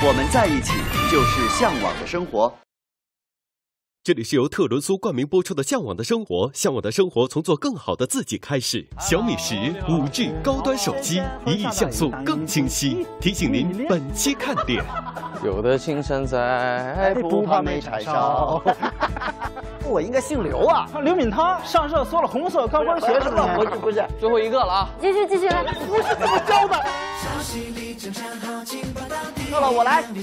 我们在一起就是向往的生活。 这里是由特仑苏冠名播出的《向往的生活》，向往的生活从做更好的自己开始。小米10 5G 高端手机，1亿像素更清晰。提醒您本期看点： 有的青山在，不怕没柴烧。 我应该姓刘啊！ 刘敏涛上热搜了，红色高跟鞋是不是？ 不是， 最后一个了啊！ 继续，来， 不是这么教的。到了，我来。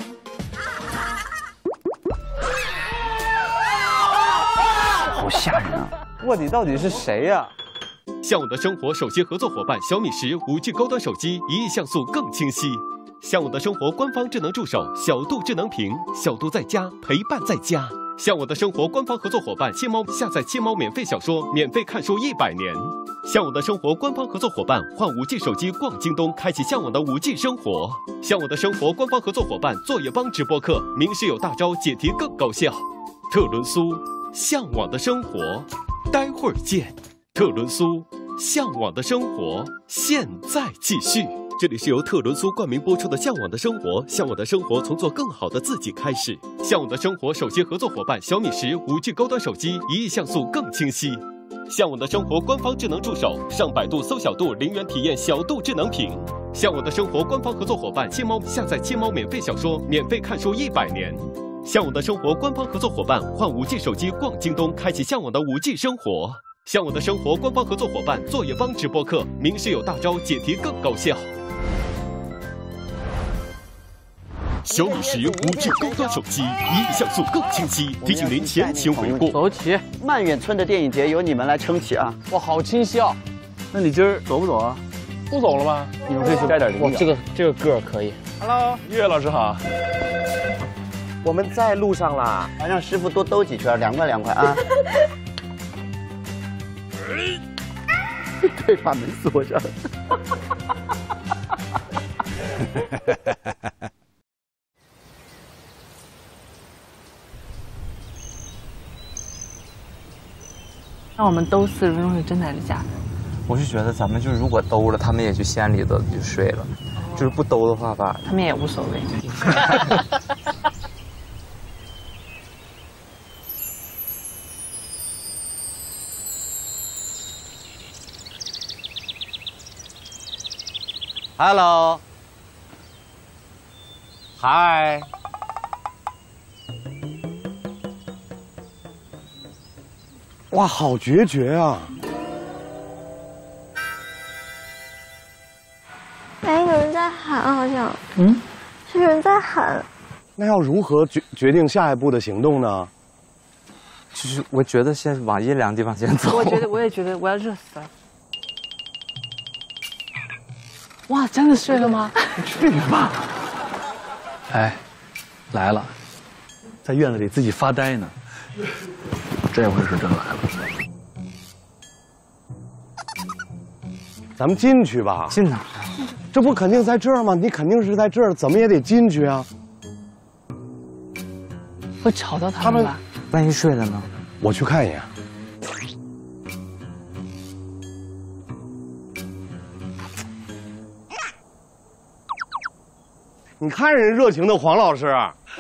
好吓人啊！ 卧底到底是谁呀？ 向往的生活首席合作伙伴小米10 5G 高端手机，1亿像素更清晰。向往的生活官方智能助手小度智能屏，小度在家陪伴在家。向往的生活官方合作伙伴亲猫，下载亲猫免费小说，免费看书100年。向往的生活官方合作伙伴换5G 手机逛京东，开启向往的5G 生活。向往的生活官方合作伙伴作业帮直播课，名师有大招，解题更高效。特仑苏，向往的生活，待会儿见。特仑苏，向往的生活，现在继续。这里是由特仑苏冠名播出的《向往的生活》，向往的生活从做更好的自己开始。向往的生活首席合作伙伴小米10 5G 高端手机，1亿像素更清晰。向往的生活官方智能助手，上百度搜小度0元体验小度智能屏。向往的生活官方合作伙伴亲猫，下载亲猫免费小说，免费看书100年。向往的生活官方合作伙伴换5G 手机逛京东，开启向往的5G 生活。向往的生活官方合作伙伴作业帮直播课，名师有大招，解题更高效。小米10 5G 高端手机，1亿像素更清晰，提醒您前情回顾。 走起！ 曼远村的电影节由你们来撑起啊！ 哇，好清晰啊！ 那你今儿走不走啊？ 不走了吧？ 你们可以去带点零哇，这个个儿可以。 Hello， 岳老师好。 我们在路上啦， 让师傅多兜几圈，2块啊！对，把门锁上。 那我们兜40分钟是真的还是假的？ 我是觉得咱们就是如果兜了，他们也去县里头就睡了；就是不兜的话吧， 他们也无所谓。 Hello， 嗨。 哇，好决绝啊！ 哎，有人在喊，好像。嗯，是有人在喊。 那要如何决定下一步的行动呢？ 就是我觉得先往阴凉地方先走。 我也觉得，我要热死了。哇，真的睡了吗？ 不至于吧？哎，来了，在院子里自己发呆呢。这回是真来了。 咱们进去吧。 进哪？ 这不肯定在这儿吗？你肯定是在这儿，怎么也得进去啊。 会吵到他们吧？ 万一睡了呢？ 我去看一眼。你看人热情的黄老师，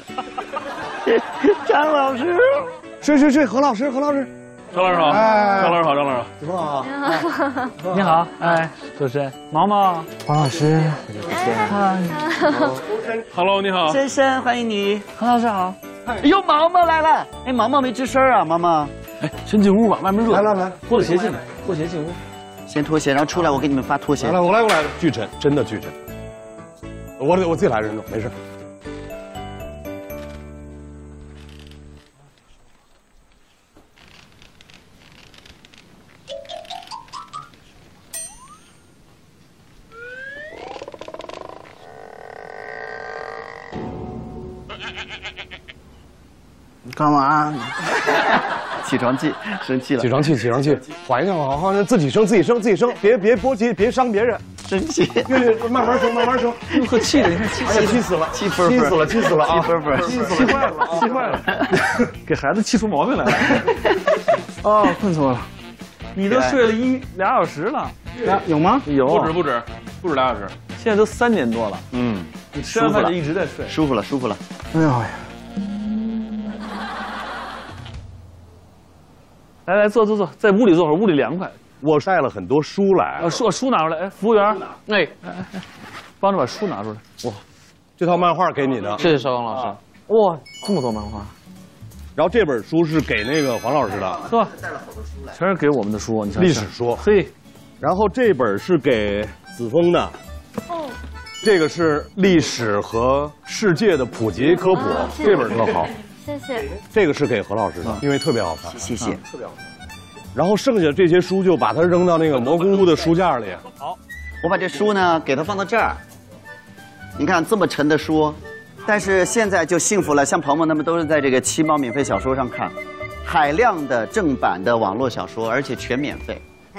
张老师， 睡，何老师。 张老师好，张老师好， 怎么好？ 你好，哎，主持人毛毛， 黄老师 ，Hello， 你好， 深深欢迎你， 何老师好。 哎呦，毛毛来了，哎，毛毛没吱声啊，毛毛， 哎，先进屋吧，外面热。 来， 脱了鞋进来，脱鞋进屋。 先脱鞋，然后出来，我给你们发拖鞋。 来，我来，巨沉，真的巨沉。我自己来，任总，没事。 你干嘛？起床气，生气了。 起床气，缓一下，好，自己生，别波及，别伤别人。 生气， 慢慢生。 哟呵，气的，你看气死了，气死了啊！气坏了， 给孩子气出毛病来了。哦，困死我了。你都睡了1、2小时了， 有吗？ 有， 不止2小时。 现在都3点多了。 吃完饭就一直在睡， 舒服了，舒服了。 哎呀， 来来，坐坐坐，在屋里坐会儿，屋里凉快。 我带了很多书来。 书拿出来，哎，服务员，哎，帮着把书拿出来。 哇，这套漫画给你的。 谢谢邵刚老师。哇，这么多漫画。 然后这本书是给那个黄老师的， 是吧？全是给我们的书，你看。 历史书。 嘿。 然后这本是给子枫的。哦。这个是历史和世界的普及科普，这本特好。 谢谢。 这个是给何老师的，因为特别好看。 谢谢。 特别好看。然后剩下这些书就把它扔到那个蘑菇屋的书架里。 好，我把这书呢给它放到这儿。你看这么沉的书，但是现在就幸福了，像鹏鹏他们都是在这个7猫免费小说上看，海量的正版的网络小说，而且全免费。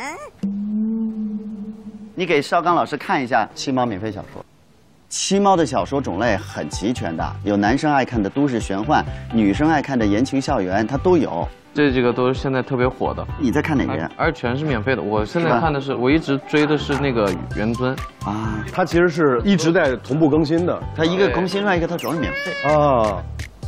你给邵刚老师看一下7猫免费小说。7猫的小说种类很齐全的，有男生爱看的都市玄幻，女生爱看的言情校园，它都有。 这几个都是现在特别火的。 你在看哪个呀？ 而全是免费的。我现在看的是，我一直追的是那个元尊啊， 它其实是一直在同步更新的。 它一个更新上一个，它主要是免费啊。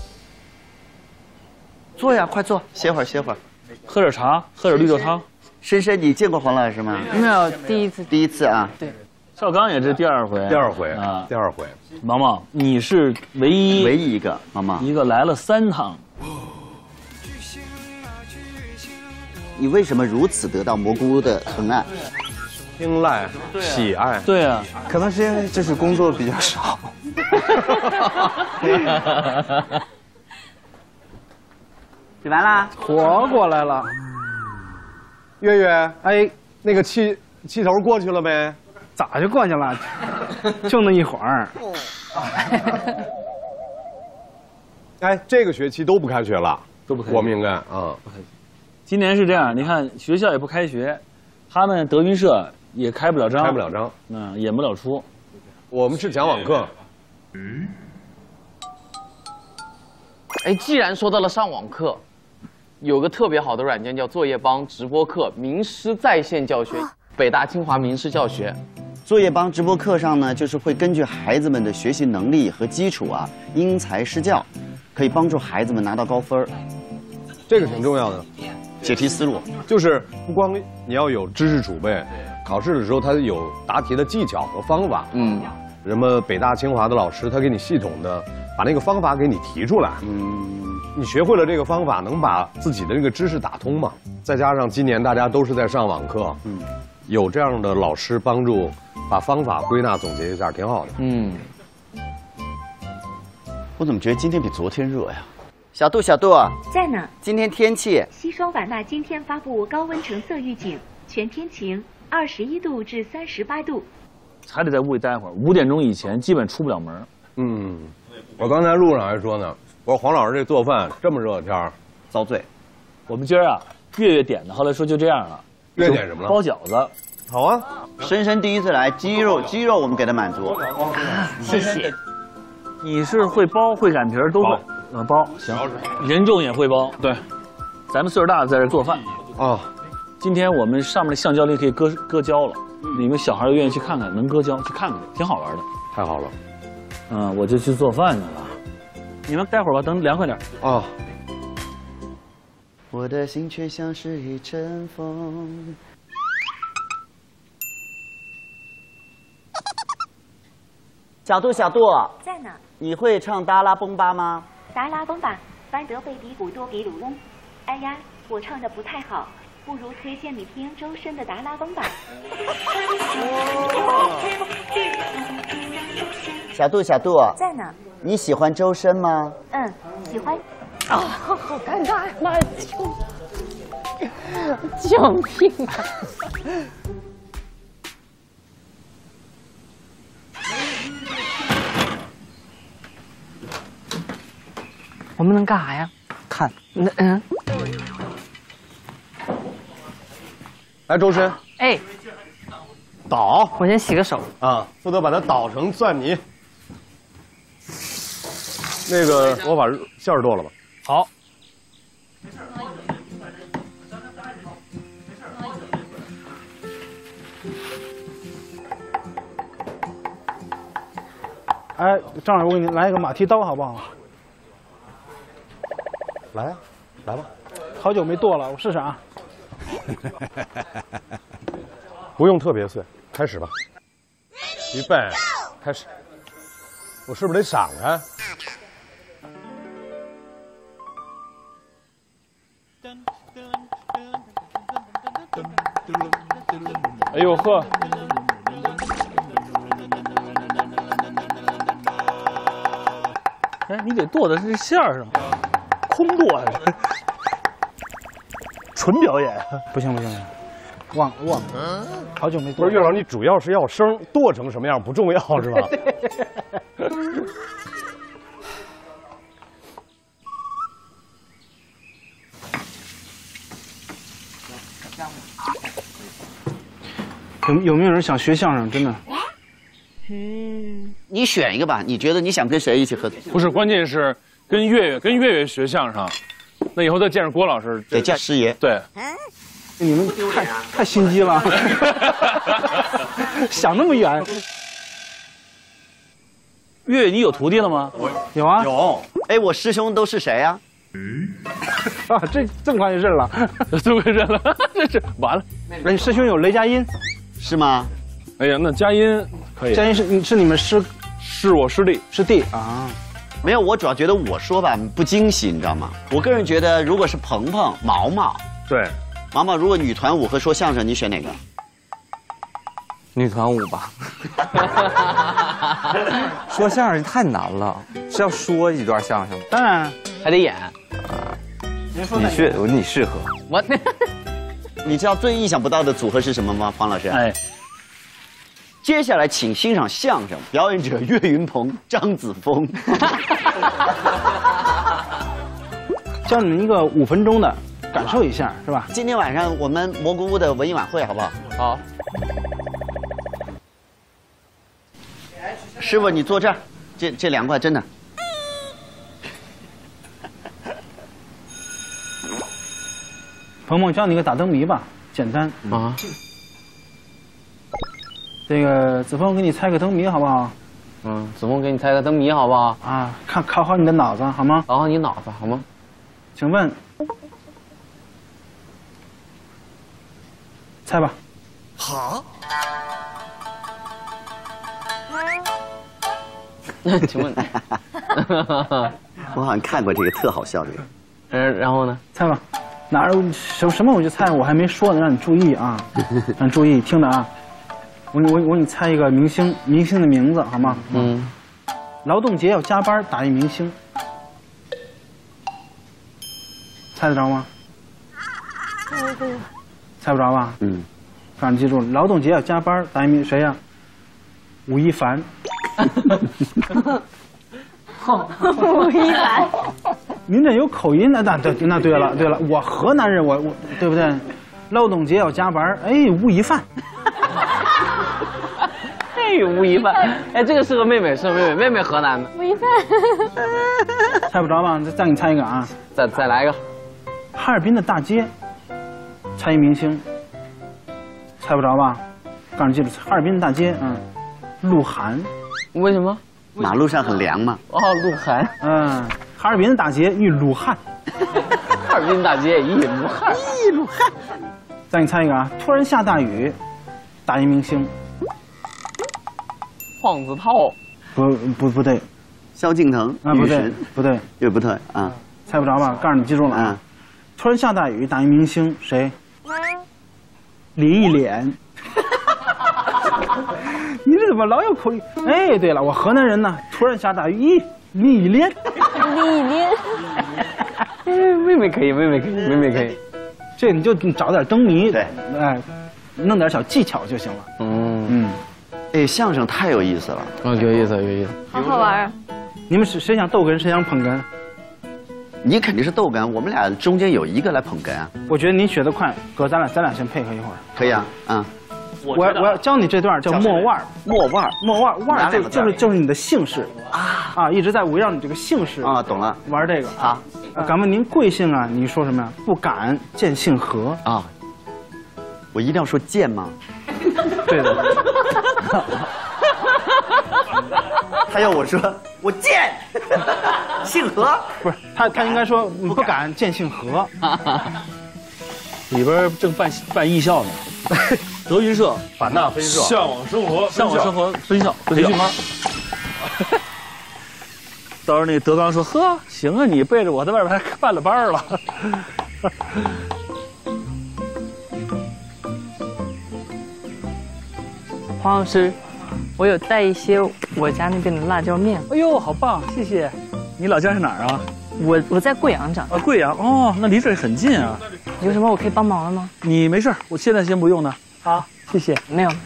坐呀，快坐，歇会儿，歇会儿， 喝点茶，喝点绿豆汤。 深深，你见过黄老师吗？ 没有，第一次。 第一次啊。 对。 邵刚也是第2回。 第2回啊，第2回。 毛毛，你是唯一一个毛毛， 一个来了3趟。 你为什么如此得到蘑菇屋的疼爱、 青睐、喜爱？ 对啊， 可能是因为就是工作比较少。 洗完啦， 活过来了。月月，哎，那个气头过去了没？ 早就过去了，就那一会儿。 哎，这个学期都不开学了， 都不开学。 我们应该啊。 今年是这样，你看学校也不开学，他们德云社也开不了张，演不了出。 我们是讲网课。 哎，既然说到了上网课，有个特别好的软件叫作业帮直播课，名师在线教学，北大清华名师教学。 作业帮直播课上呢，就是会根据孩子们的学习能力和基础啊，因材施教，可以帮助孩子们拿到高分。 这个挺重要的。 解题思路就是不光你要有知识储备，考试的时候他有答题的技巧和方法。什么北大清华的老师他给你系统的把那个方法给你提出来。你学会了这个方法，能把自己的这个知识打通嘛？再加上今年大家都是在上网课，有这样的老师帮助，把方法归纳总结一下，挺好的。 我怎么觉得今天比昨天热呀？小杜，小杜在呢。 今天天气， 西双版纳今天发布高温橙色预警，全天晴，21度至38度。 还得在屋里待会儿，5点钟以前基本出不了门。 我刚才路上还说呢，我说黄老师这做饭这么热的天儿， 遭罪。 我们今儿啊，月月点的，后来说就这样了。 月点什么了？ 包饺子。 好啊。 深深第一次来，鸡肉我们给他满足。 谢谢。 你是会包会擀皮都会。包行，人众也会包。对，咱们岁数大的在这做饭啊。 今天我们上面的橡胶里可以搁胶了，你们小孩愿意去看看，能搁胶去看看，挺好玩的。 太好了。 我就去做饭去了。你们待会儿吧，等凉快点啊。 我的心却像是一阵风。小杜，小杜在呢。 你会唱达拉崩巴吗？ 达拉崩吧，班德贝比古多比鲁翁。哎呀，我唱的不太好，不如推荐你听周深的达拉崩吧。 小杜，小杜在呢。 你喜欢周深吗？ 嗯，喜欢。 啊，好尴尬呀！妈呀，救命啊！我们能干啥呀？ 看。 来，周深。 哎。 捣。 我先洗个手。 啊，负责把它捣成蒜泥。那个，我把馅儿剁了吧。 好。 哎，张老师，我给你来一个马蹄刀，好不好？ 来呀，来吧。 好久没剁了，我试试啊。 不用特别碎，开始吧。预备，开始。我是不是得闪开？ 哎呦呵！ 哎，你得剁的是这馅儿上，空剁还是？纯表演？ 不行，忘了，好久没剁。 不是岳老，你主要是要生，剁成什么样不重要是吧？ 有没有人想学相声？真的？ 你选一个吧，你觉得你想跟谁一起合作？ 不是，关键是跟月月学相声，那以后再见着郭老师得叫师爷。 对， 你们太心机了，想那么远。 月月，你有徒弟了吗？ 有啊， 有。哎，我师兄都是谁呀？ 啊，这么快就认了， 这么快认了，这是完了。 哎，你师兄有雷佳音， 是吗？ 哎呀，那佳音可以。 佳音是你们是我师弟， 师弟啊。 没有，我主要觉得我说吧不惊喜，你知道吗？我个人觉得，如果是鹏鹏、毛毛， 对， 毛毛，如果女团舞和说相声，你选哪个？ 女团舞吧。说相声太难了，是要说一段相声吗？ 当然还得演。 你适合。 我， 你知道最意想不到的组合是什么吗，黄老师？ 哎， 接下来请欣赏相声表演者岳云鹏、张子枫。 教你们一个5分钟的，感受一下，是吧？ 今天晚上我们蘑菇屋的文艺晚会，好不好？ 好。 师傅，你坐这儿，这2块真的。 鹏鹏教你个打灯谜吧，简单啊。这个子枫给你猜个灯谜好不好？ 子枫给你猜个灯谜好不好？ 啊，考好你的脑子好吗？ 考好你脑子好吗？ 请问，猜吧。 好。 请问， 我好像看过这个，特好笑这个。 然后呢？ 猜吧，哪儿什么我就猜，我还没说呢，让你注意啊，让你注意听着啊。我给你猜一个明星的名字好吗？劳动节要加班打一明星，猜得着吗？猜不着吧？让你记住，劳动节要加班打一明谁呀？吴亦凡。 吴亦凡， 您这有口音的，那对了，我河南人，我对不对？劳动节要加班，哎，吴亦凡。 哎，吴亦凡，哎，这个适合妹妹，妹妹河南的。 吴亦凡， 猜不着吧？再给你猜一个啊！ 再来一个。 哈尔滨的大街，猜一明星。猜不着吧？告诉你记住，哈尔滨的大街，鹿晗。 为什么？ 马路上很凉嘛。 哦，鹿晗。 哈尔滨的大街遇鲁汉。 哈尔滨大街遇鲁汉。 鲁汉。再给你猜一个啊！突然下大雨，打一明星。 黄子韬。 不对。 萧敬腾。 啊，不对， 又不对啊！ 猜不着吧？告诉你记住了啊！突然下大雨，打一明星，谁？李忆莲。你这怎么老有口音？哎，对了，我河南人呢。突然下大雨，李忆莲。 妹妹可以。 这你就找点灯谜，对，哎，弄点小技巧就行了。 哎，相声太有意思了。 有意思。 好好玩啊！ 你们谁想逗哏，谁想捧哏？ 你肯定是逗哏，我们俩中间有一个来捧哏啊。 我觉得你学得快，哥，咱俩先配合一会儿。 可以啊， 我要教你这段叫莫腕腕就是你的姓氏啊，一直在围绕你这个姓氏啊，懂了， 玩这个啊。敢问您贵姓啊？你说什么呀？不敢见姓何啊？我一定要说贱吗？ 对的。 他要我说我贱，姓何。 不是他应该说不敢见姓何。 里边正办艺校呢，德云社、 版纳分社、 向往生活分校培训班。到时候那德刚说：“呵，行啊，你背着我在外边还办了班了。” 黄老师，我有带一些我家那边的辣椒面。 哎呦，好棒，谢谢。你老家是哪儿啊？ 我在贵阳长大。 贵阳哦，那离这里很近啊。 有什么我可以帮忙的吗？ 你没事，我现在先不用呢。啊，谢谢。 没有。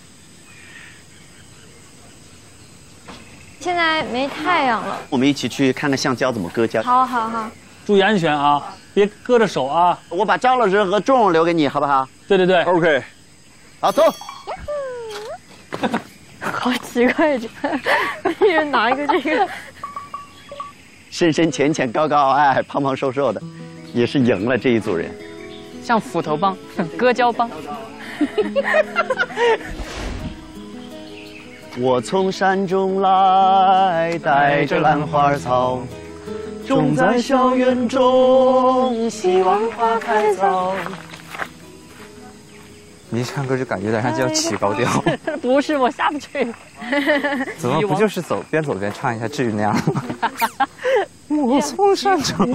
现在没太阳了。 我们一起去看看橡胶怎么割胶。 好好好。 注意安全啊，别割着手啊。 我把张老师和仲留给你，好不好？ 对 ，OK。 好，走。 好奇怪，这一人拿一个这个。 深深浅浅高高矮矮胖胖瘦瘦的，也是赢了这一组人。 像斧头帮、割胶帮。 我从山中来，带着兰花草，种在校园中，希望花开早。 你一唱歌就感觉有点像就要起高调。 不是，我下不去。 怎么不就是边走边唱一下，至于那样吗？我从山中，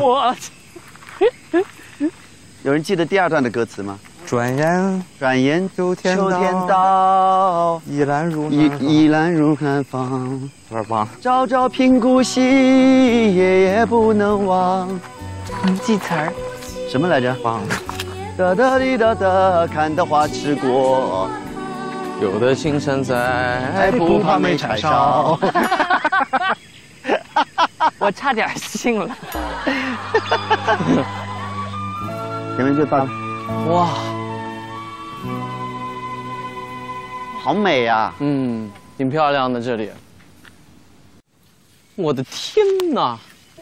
有人记得第2段的歌词吗？ 转眼秋天到， 依兰如寒芳。有点忘了。 朝朝频顾惜，夜夜不能忘。 你记词儿？ 什么来着？ 忘了。 哒哒滴哒哒，看得花痴过。 有的青山在， 不怕没柴烧。 我差点信了。 前面就到。 哇， 好美呀！ 挺漂亮的这里。我的天哪！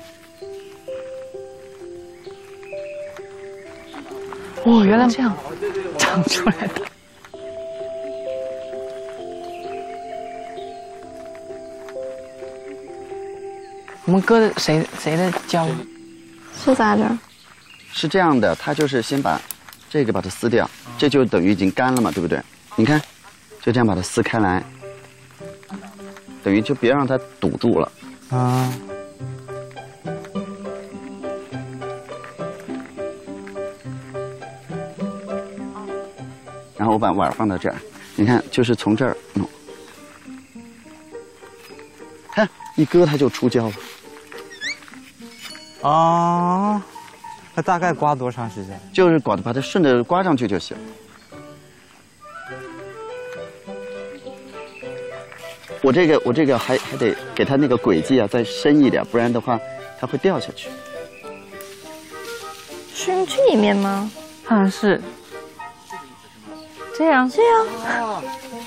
哦，原来这样长出来的。我们割的谁的胶？ 是咋着？ 是这样的，它就是先把这个把它撕掉，这就等于已经干了嘛，对不对？你看，就这样把它撕开来，等于就别让它堵住了。 啊。 然后我把碗放到这儿，你看，就是从这儿弄，看一割它就出胶了。 啊，那大概刮多长时间？ 就是把它顺着刮上去就行。我这个还得给它那个轨迹啊再深一点，不然的话它会掉下去。 是用这一面吗？ 好像是。这样。 哦。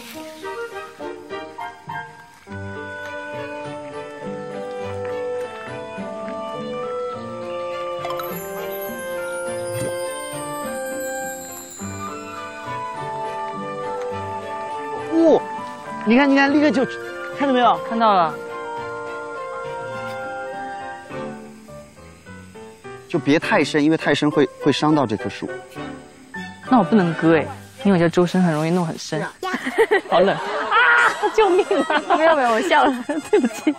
哦，你看，立刻就看到没有？ 看到了。 就别太深，因为太深会伤到这棵树。 那我不能割哎，因为我觉得周深很容易弄很深。好冷啊！救命啊！ 没有，我笑了， 对不起。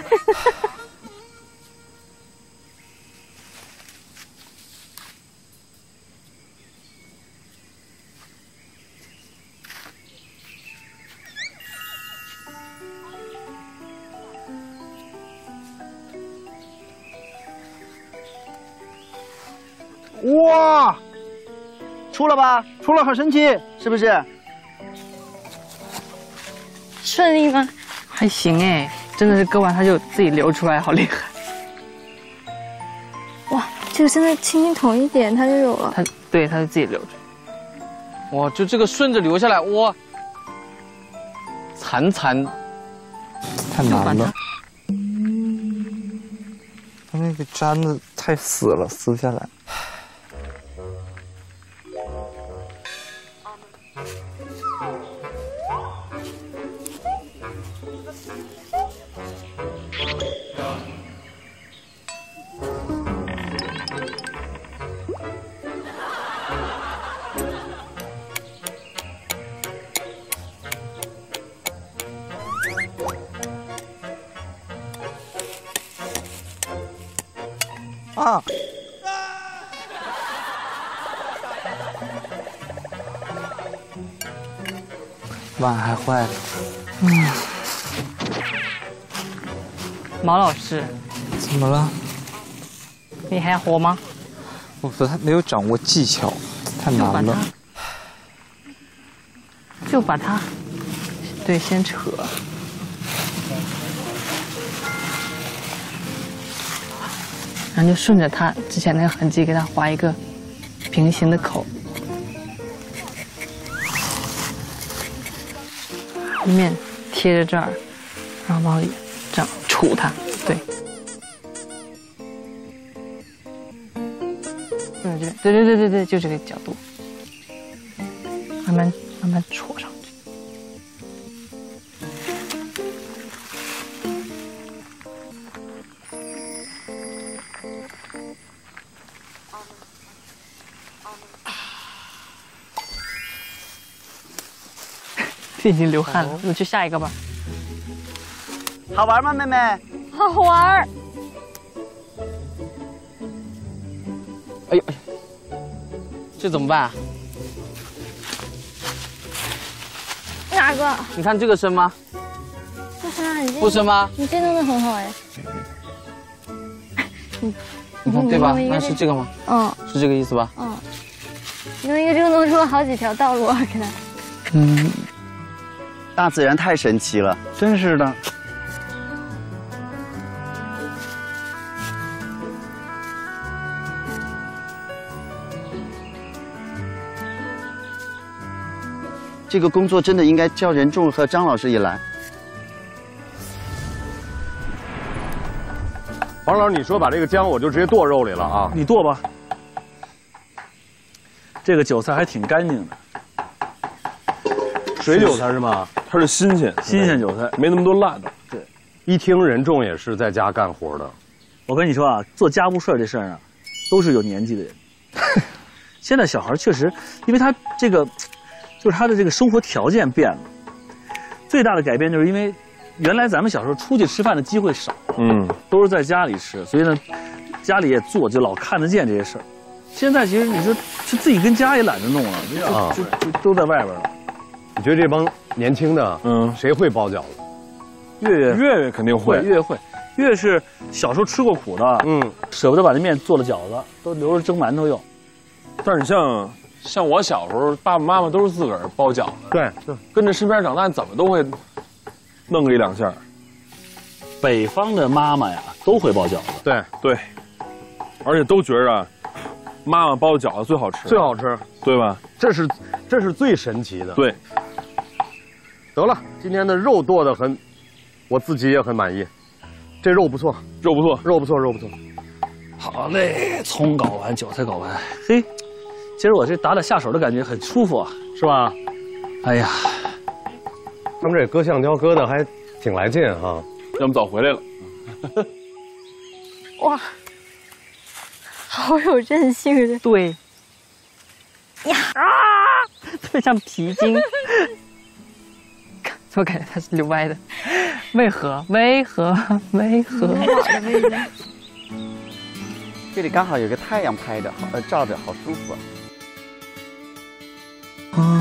哇， 出了吧？ 出了，好神奇， 是不是？ 顺利吗？ 还行哎，真的是割完它就自己流出来，好厉害。 哇，这个真的轻轻捅一点，它就有了。 它就自己流出来。 哇，就这个顺着流下来，哇，惨太难了。 它那个粘的太死了，撕不下来。 吗？碗还坏了。 毛老师， 怎么了？ 你还活吗？ 我不太没有掌握技巧，太难了。 就把它，对，先扯。然后就顺着它之前那个痕迹给它划一个平行的口，面贴着这儿，然后往里这样杵它，对。对，就这个角度，慢慢戳上去。已经流汗了，我去下一个吧。 好玩吗，妹妹？ 好玩。 哎呦，这怎么办啊？ 哪个？ 你看这个深吗？ 不深啊， 不深吗？ 你这弄得很好哎。 你看对吧？那是这个吗？ 嗯， 是这个意思吧？ 嗯，弄一个就弄出了好几条道路啊，给他。 大自然太神奇了， 真是的。 这个工作真的应该叫任重和张老师也来。 黄老师，你说把这个姜我就直接剁肉里了啊？ 你剁吧。这个韭菜还挺干净的， 水韭菜是吗？ 它是新鲜韭菜， 没那么多辣的。 对， 一听任重也是在家干活的。 我跟你说啊，做家务事儿这事儿啊，都是有年纪的人。现在小孩确实，因为他这个，就是他的这个生活条件变了。最大的改变就是因为，原来咱们小时候出去吃饭的机会少，都是在家里吃，所以呢，家里也做，就老看得见这些事儿。现在其实你说，就自己跟家也懒得弄了，就都在外边了。 你觉得这帮年轻的，谁会包饺子？ 月月肯定会， 月会。月是小时候吃过苦的，舍不得把那面做了饺子，都留着蒸馒头用。 但是你像我小时候，爸爸妈妈都是自个儿包饺子， 对， 跟着身边长大，怎么都会弄个一两下。 北方的妈妈呀，都会包饺子， 对，而且都觉着妈妈包的饺子最好吃， 最好吃， 对吧？ 这是最神奇的。 对， 得了，今天的肉剁得很，我自己也很满意。这肉不错， 肉不错， 肉不错，肉不错。 好嘞，葱搞完，韭菜搞完，嘿，其实我这打下手的感觉很舒服啊， 是吧？ 哎呀， 他们这割橡胶割的还挺来劲哈， 要么早回来了。 哇，好有韧性的。 对。 呀啊！ 特别像皮筋。怎么感觉它是溜歪的？为何？ 这里刚好有个太阳拍着，照着，好舒服啊。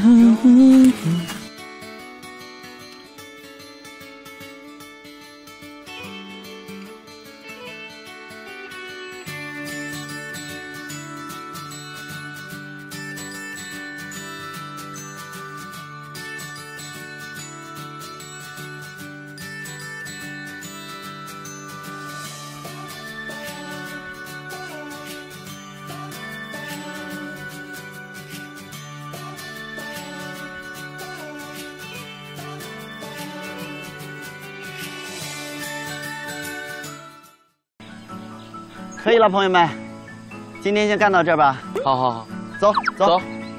可以了，朋友们，今天先干到这儿吧。 好， 走。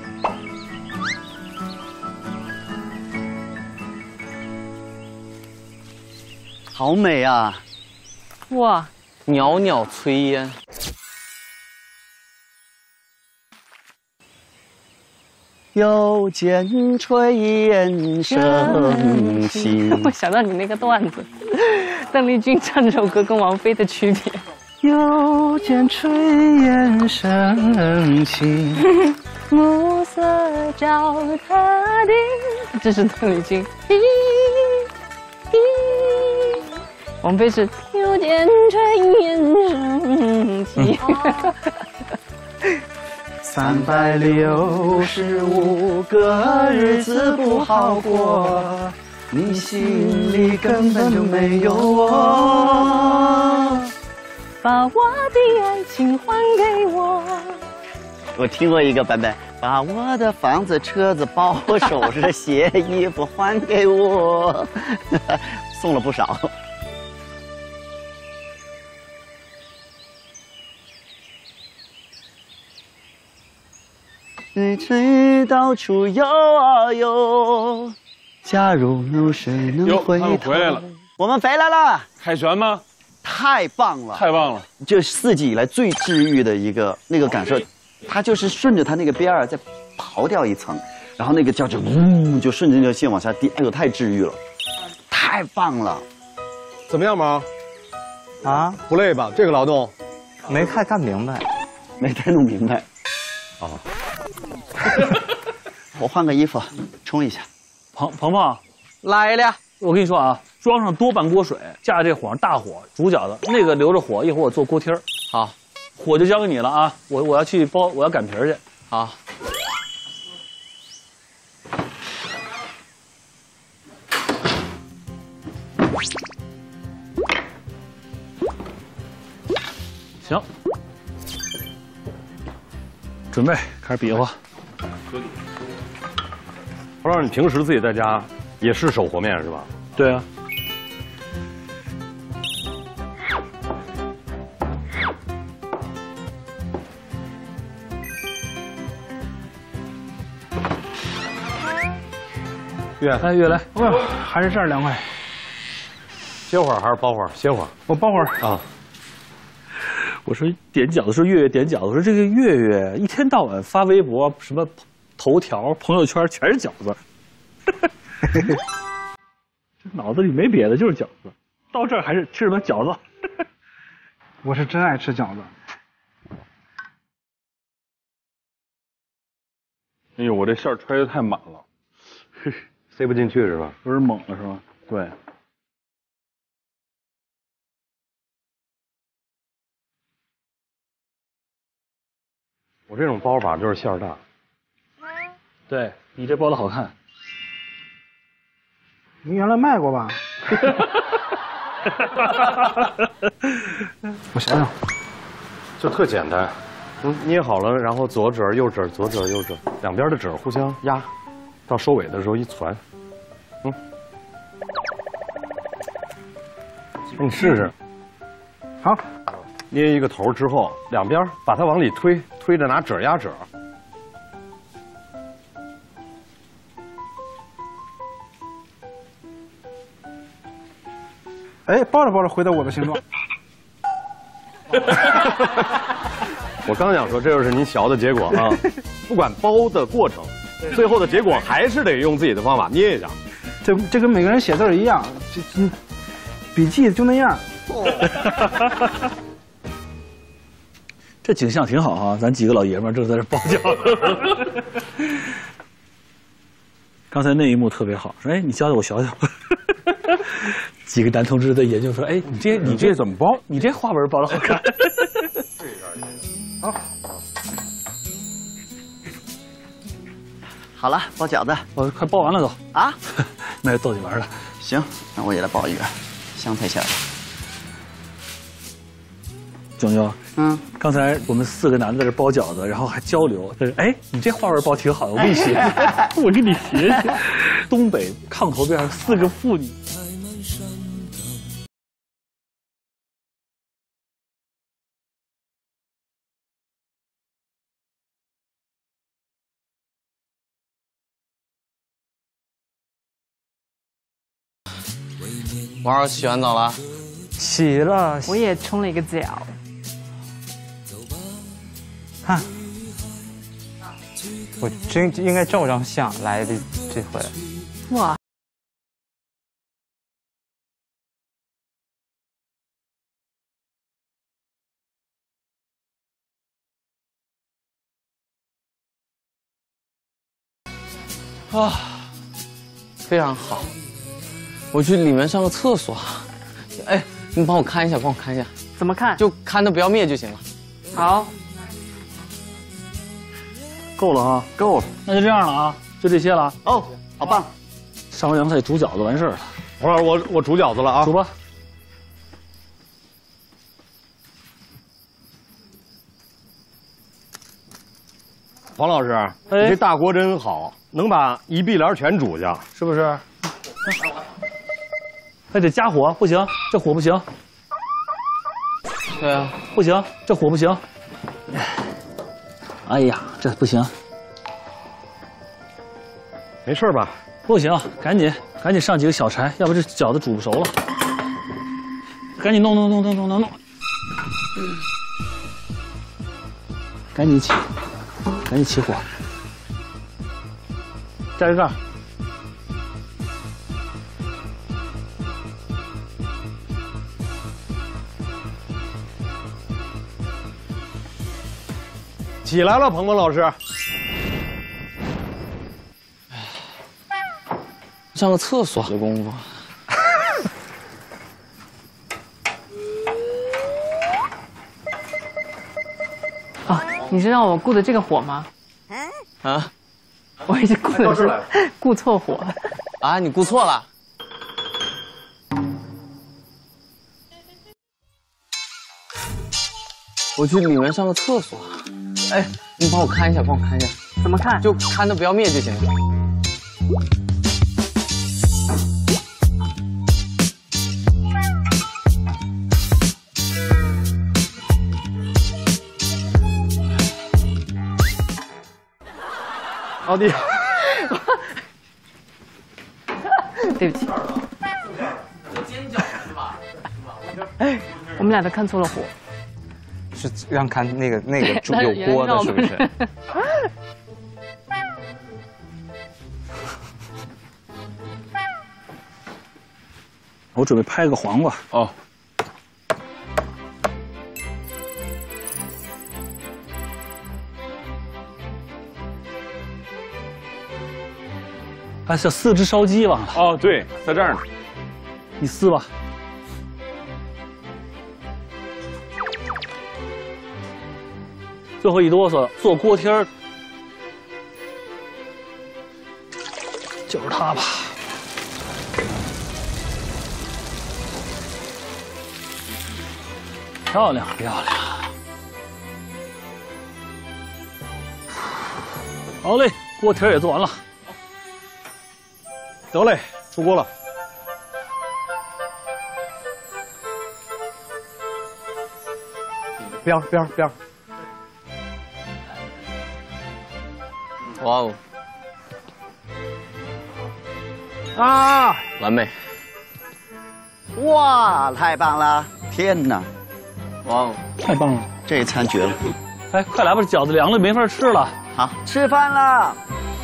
好美啊！ 哇， 袅袅炊烟。 又见炊烟升起。 我想到你那个段子，邓丽君唱这首歌跟王菲的区别。 又见炊烟升起， 暮色照他的。这是邓丽君。王菲是又见炊烟升起。 365个日子不好过，你心里根本就没有我。 把我的爱情还给我。 我听过一个版本，把我的房子、车子、包、首饰、鞋、衣服还给我，送了不少。吹到处游啊游，假如有谁能回头。 他们回来了， 我们回来了。 凯旋吗？ 太棒了， 太棒了！ 这4季以来最治愈的一个那个感受，它就是顺着它那个边儿再刨掉一层，然后那个胶就就顺着那条线往下滴，哎呦，太治愈了，太棒了！ 怎么样，毛？ 啊， 不累吧？这个劳动没太干明白， 没太弄明白。 啊， 我换个衣服冲一下。 鹏鹏， 来了！ 我跟你说啊，装上多半锅水，架这火上大火煮饺子，那个留着火，一会儿我做锅贴儿。 好， 火就交给你了啊！我要去包，我要擀皮儿去。 好。 行，准备开始比划。 不知道你平时自己在家也是手和面是吧？ 对啊。 月来， 哎呦，还是这儿凉快。 歇会儿还是包会儿？歇会儿。 我包会儿啊。 我说点饺子，说月月点饺子，我说这个月月一天到晚发微博，什么头条、朋友圈全是饺子，这脑子里没别的，就是饺子。到这儿还是吃什么饺子？ 我是真爱吃饺子。 哎呦，我这馅儿揣的太满了， 塞不进去是吧？ 有点猛了是吧？ 对。 我这种包法就是馅儿大。 对你这包的好看。 你原来卖过吧？我想想， 就特简单，捏好了，然后左褶右褶，左褶右褶，两边的褶互相压，到收尾的时候一攒，你试试。 好， 捏一个头之后，两边把它往里推，推着拿褶压褶。 哎，包着包着回到我的形状。 我刚想说，这就是你学的结果啊！不管包的过程，最后的结果还是得用自己的方法捏一下。 这跟每个人写字一样，笔记就那样。 这景象挺好哈，咱几个老爷们儿正在这包饺子。刚才那一幕特别好，说哎，你教教我学学。几个男同志在研究说，哎，你这怎么包？你这花纹包的好看。 好， 好了，包饺子， 我快包完了都。 啊？ 没有逗你玩了。 行，那我也来包一个香菜馅的。 囧囧，刚才我们4个男的在这包饺子，然后还交流。哎，你这花纹包挺好的，我给你学，我给你学学。东北炕头边上4个妇女。 王二洗完澡了？ 洗了。 我也冲了一个脚。 看，我真应该照张相来的这回。 哇。 啊，非常好。我去里面上个厕所。哎，你帮我看一下，帮我看一下。 怎么看？ 就看的不要灭就行了。 好。 够了啊，够了。那就这样了啊，就这些了。 哦，好棒。 上完凉菜煮饺子完事儿了。 我煮饺子了啊。 煮吧。 黄老师，你这大锅真好，能把一碧莲全煮下， 是不是？还得加火，不行，这火不行。 对啊， 不行，这火不行。哎呀，这不行。 没事吧？ 不行，赶紧上几个小柴，要不这饺子煮不熟了。赶紧弄。赶紧起火，盖个盖。 起来了，鹏鹏老师。 上个厕所的功夫。 啊，你是让我顾的这个火吗？ 啊， 我一直顾的是顾错火。 啊，你顾错了。我去里面上个厕所。哎，你帮我看一下， 怎么看？ 就看的不要灭就行了。 奥迪， 对不起。 尖角是吧？ 我们俩都看错了火。 是让看那个煮有锅的，是不是？ 我准备拍个黄瓜。 哦。 还是4只烧鸡忘了。 哦，对，在这儿呢。 你撕吧。最后一哆嗦，做锅贴儿，就是它吧。漂亮，漂亮。好嘞，锅贴也做完了。 得嘞，出锅了。边儿。 哇哦！ 啊， 完美！ 哇，太棒了！天哪！ 哇哦， 太棒了！ 这一餐绝了！ 哎，快来吧，饺子凉了没法吃了。 好，吃饭了。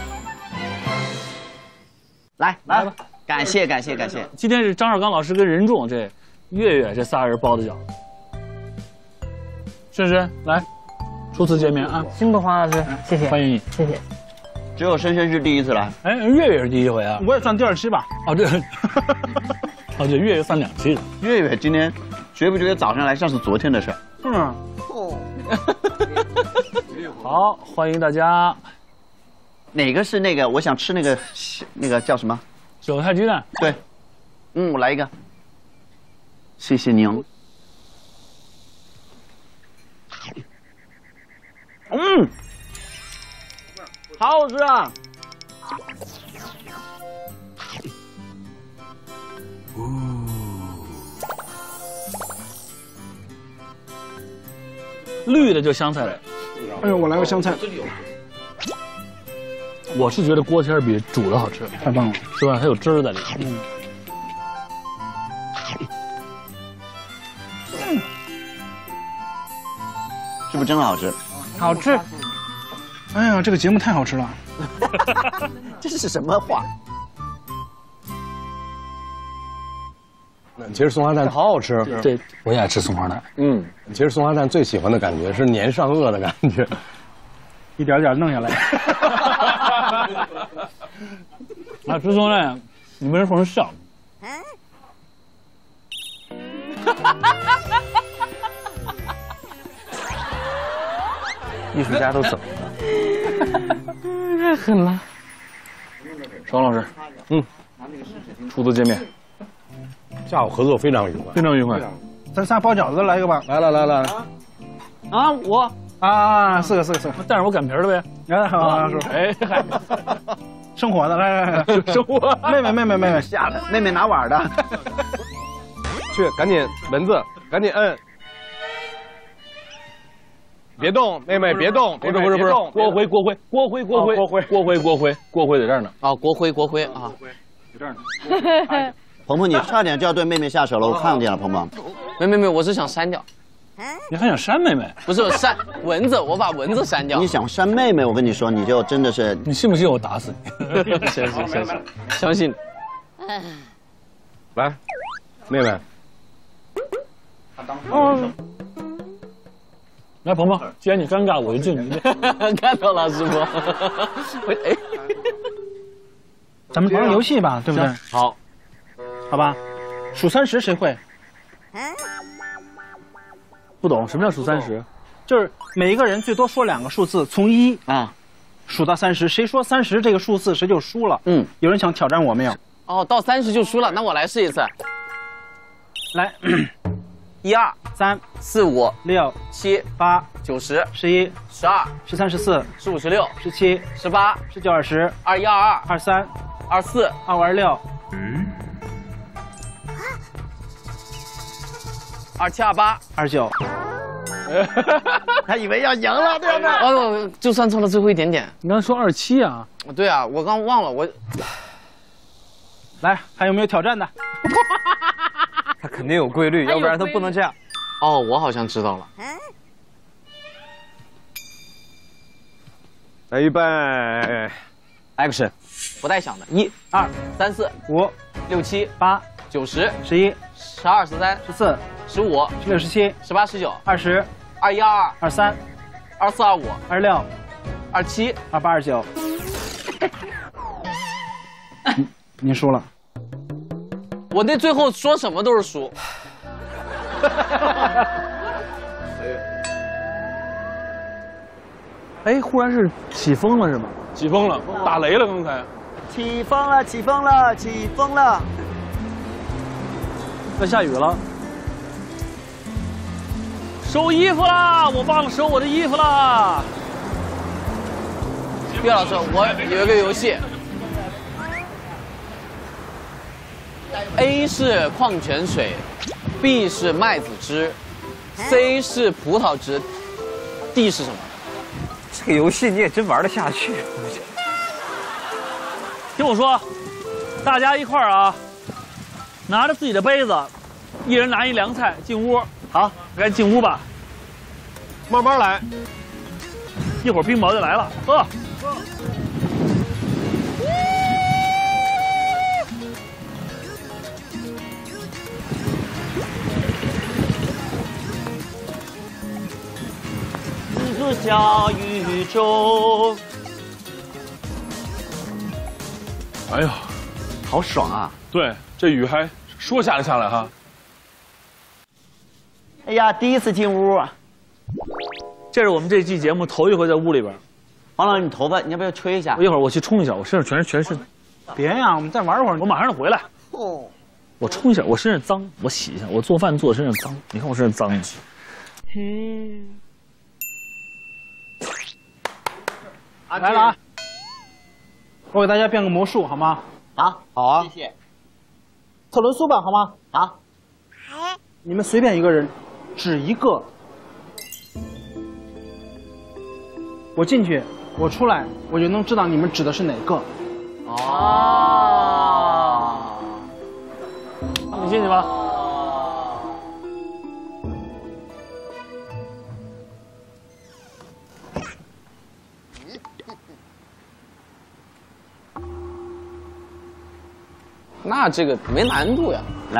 来吧，感谢。 今天是张绍刚老师跟任重这月月这仨人包的饺子。深深来，初次见面啊！ 辛苦黄老师，谢谢， 欢迎你， 谢谢。 只有深深是第一次来。 哎，月月是第一回啊， 我也算第2期吧。 哦，这，哦对，月月算2期的。 月月今天觉不觉得早上来像是昨天的事儿？ 嗯。 哦。 好，欢迎大家。 哪个是那个？我想吃那个叫什么？ 韭菜鸡蛋。 对。我来一个。谢谢您。好好吃啊！ 绿的就香菜类。 哎呦，我来个香菜。 我是觉得锅贴比煮的好吃， 太棒了， 是吧？它有汁儿在里面。 是不是真的好吃？ 好吃。 哎呀，这个节目太好吃了。 这是什么话？ 其实松花蛋好好吃， 对，我也爱吃松花蛋。 其实松花蛋最喜欢的感觉是粘上颚的感觉， 一点点弄下来。 啊，师兄呢？你为什么笑？ 艺术家都走了， 太狠了。 双老师，初次见面， 下午合作非常愉快， 非常愉快。 咱仨包饺子来一个吧。 来。 啊，我啊，四个。 但是我擀皮了呗。 来，好，叔。 哎， 生火的，来， 生火。 妹， 下来，妹妹拿碗的。 去，赶紧蚊子，赶紧摁。别动，妹妹别动， 不是，国徽在这儿呢。 啊，国徽啊， 在这儿呢。 鹏鹏，你差点就要对妹妹下手了，我看见了，鹏鹏。 没，我是想删掉。 你还想扇妹妹？ 不是删蚊子，我把蚊子删掉。 你想扇妹妹，我跟你说，你就真的是， 你信不信我打死你？ 相信。 来，妹妹。 来，鹏鹏，既然你尴尬，我就敬你一杯。 看到了，师傅。哎， 咱们玩个游戏吧，对不对？ 好， 好吧，数30谁会？ 不懂什么叫数30？ 就是每一个人最多说2个数字，从1 啊数到30，谁说30这个数字谁就输了。有人想挑战我没有？ 哦，到30就输了，那我来试一次。 来 ，1、2、 3、 4、5、 6、 7、 8、 9、10、 11、 12、 13、14、 15、16、 17、 18、 19、20、 21、22、 23、 24、 25、26、 27、28、 29。 他以为要赢了，对不对？ 哦，就算错了最后一点点。 你刚才说27啊？ 对啊，我刚忘了我。 来，还有没有挑战的？ 他肯定有规律，要不然他不能这样。 哦，我好像知道了。 来，预备 ，Action！ 不带想的，1、2、3、4、 5、 6、7、 8、 9、10、 11、 12、13、 14、 15、 16、17、 18、19、 20、 21、22、 23、 24、25、 26、 27、 28、29。你输了。 我那最后说什么都是输。 哎，忽然是起风了是吗？ 起风了，打雷了，刚才。 起风了，起风了，起风了！ 要下雨了。收衣服啦！我忘了收我的衣服啦。 岳老师，我有一个游戏。A 是矿泉水 ，B 是麦子汁 ，C 是葡萄汁 ，D 是什么？ 这个游戏你也真玩得下去？ 听我说，大家一块儿啊，拿着自己的杯子，一人拿一凉菜进屋。好，赶紧进屋吧， 慢慢来， 一会儿冰雹就来了。喝。小宇宙。 哎呦， 好爽啊！ 对，这雨还说下来下来哈。 哎呀，第一次进屋啊！ 这是我们这期节目头一回在屋里边。 王老师，你头发你要不要吹一下？ 一会儿我去冲一下，我身上全是。 别呀，我们再玩会儿， 我马上就回来。 哦， 我冲一下，我身上脏，我洗一下。我做饭做身上脏，你看我身上脏。 来了啊！我给大家变个魔术好吗？ 好，好啊，谢谢。 特仑苏吧，好吗？ 好。 你们随便一个人，指一个。我进去，我出来，我就能知道你们指的是哪个。 哦。 你进去吧。 那这个没难度呀。 来，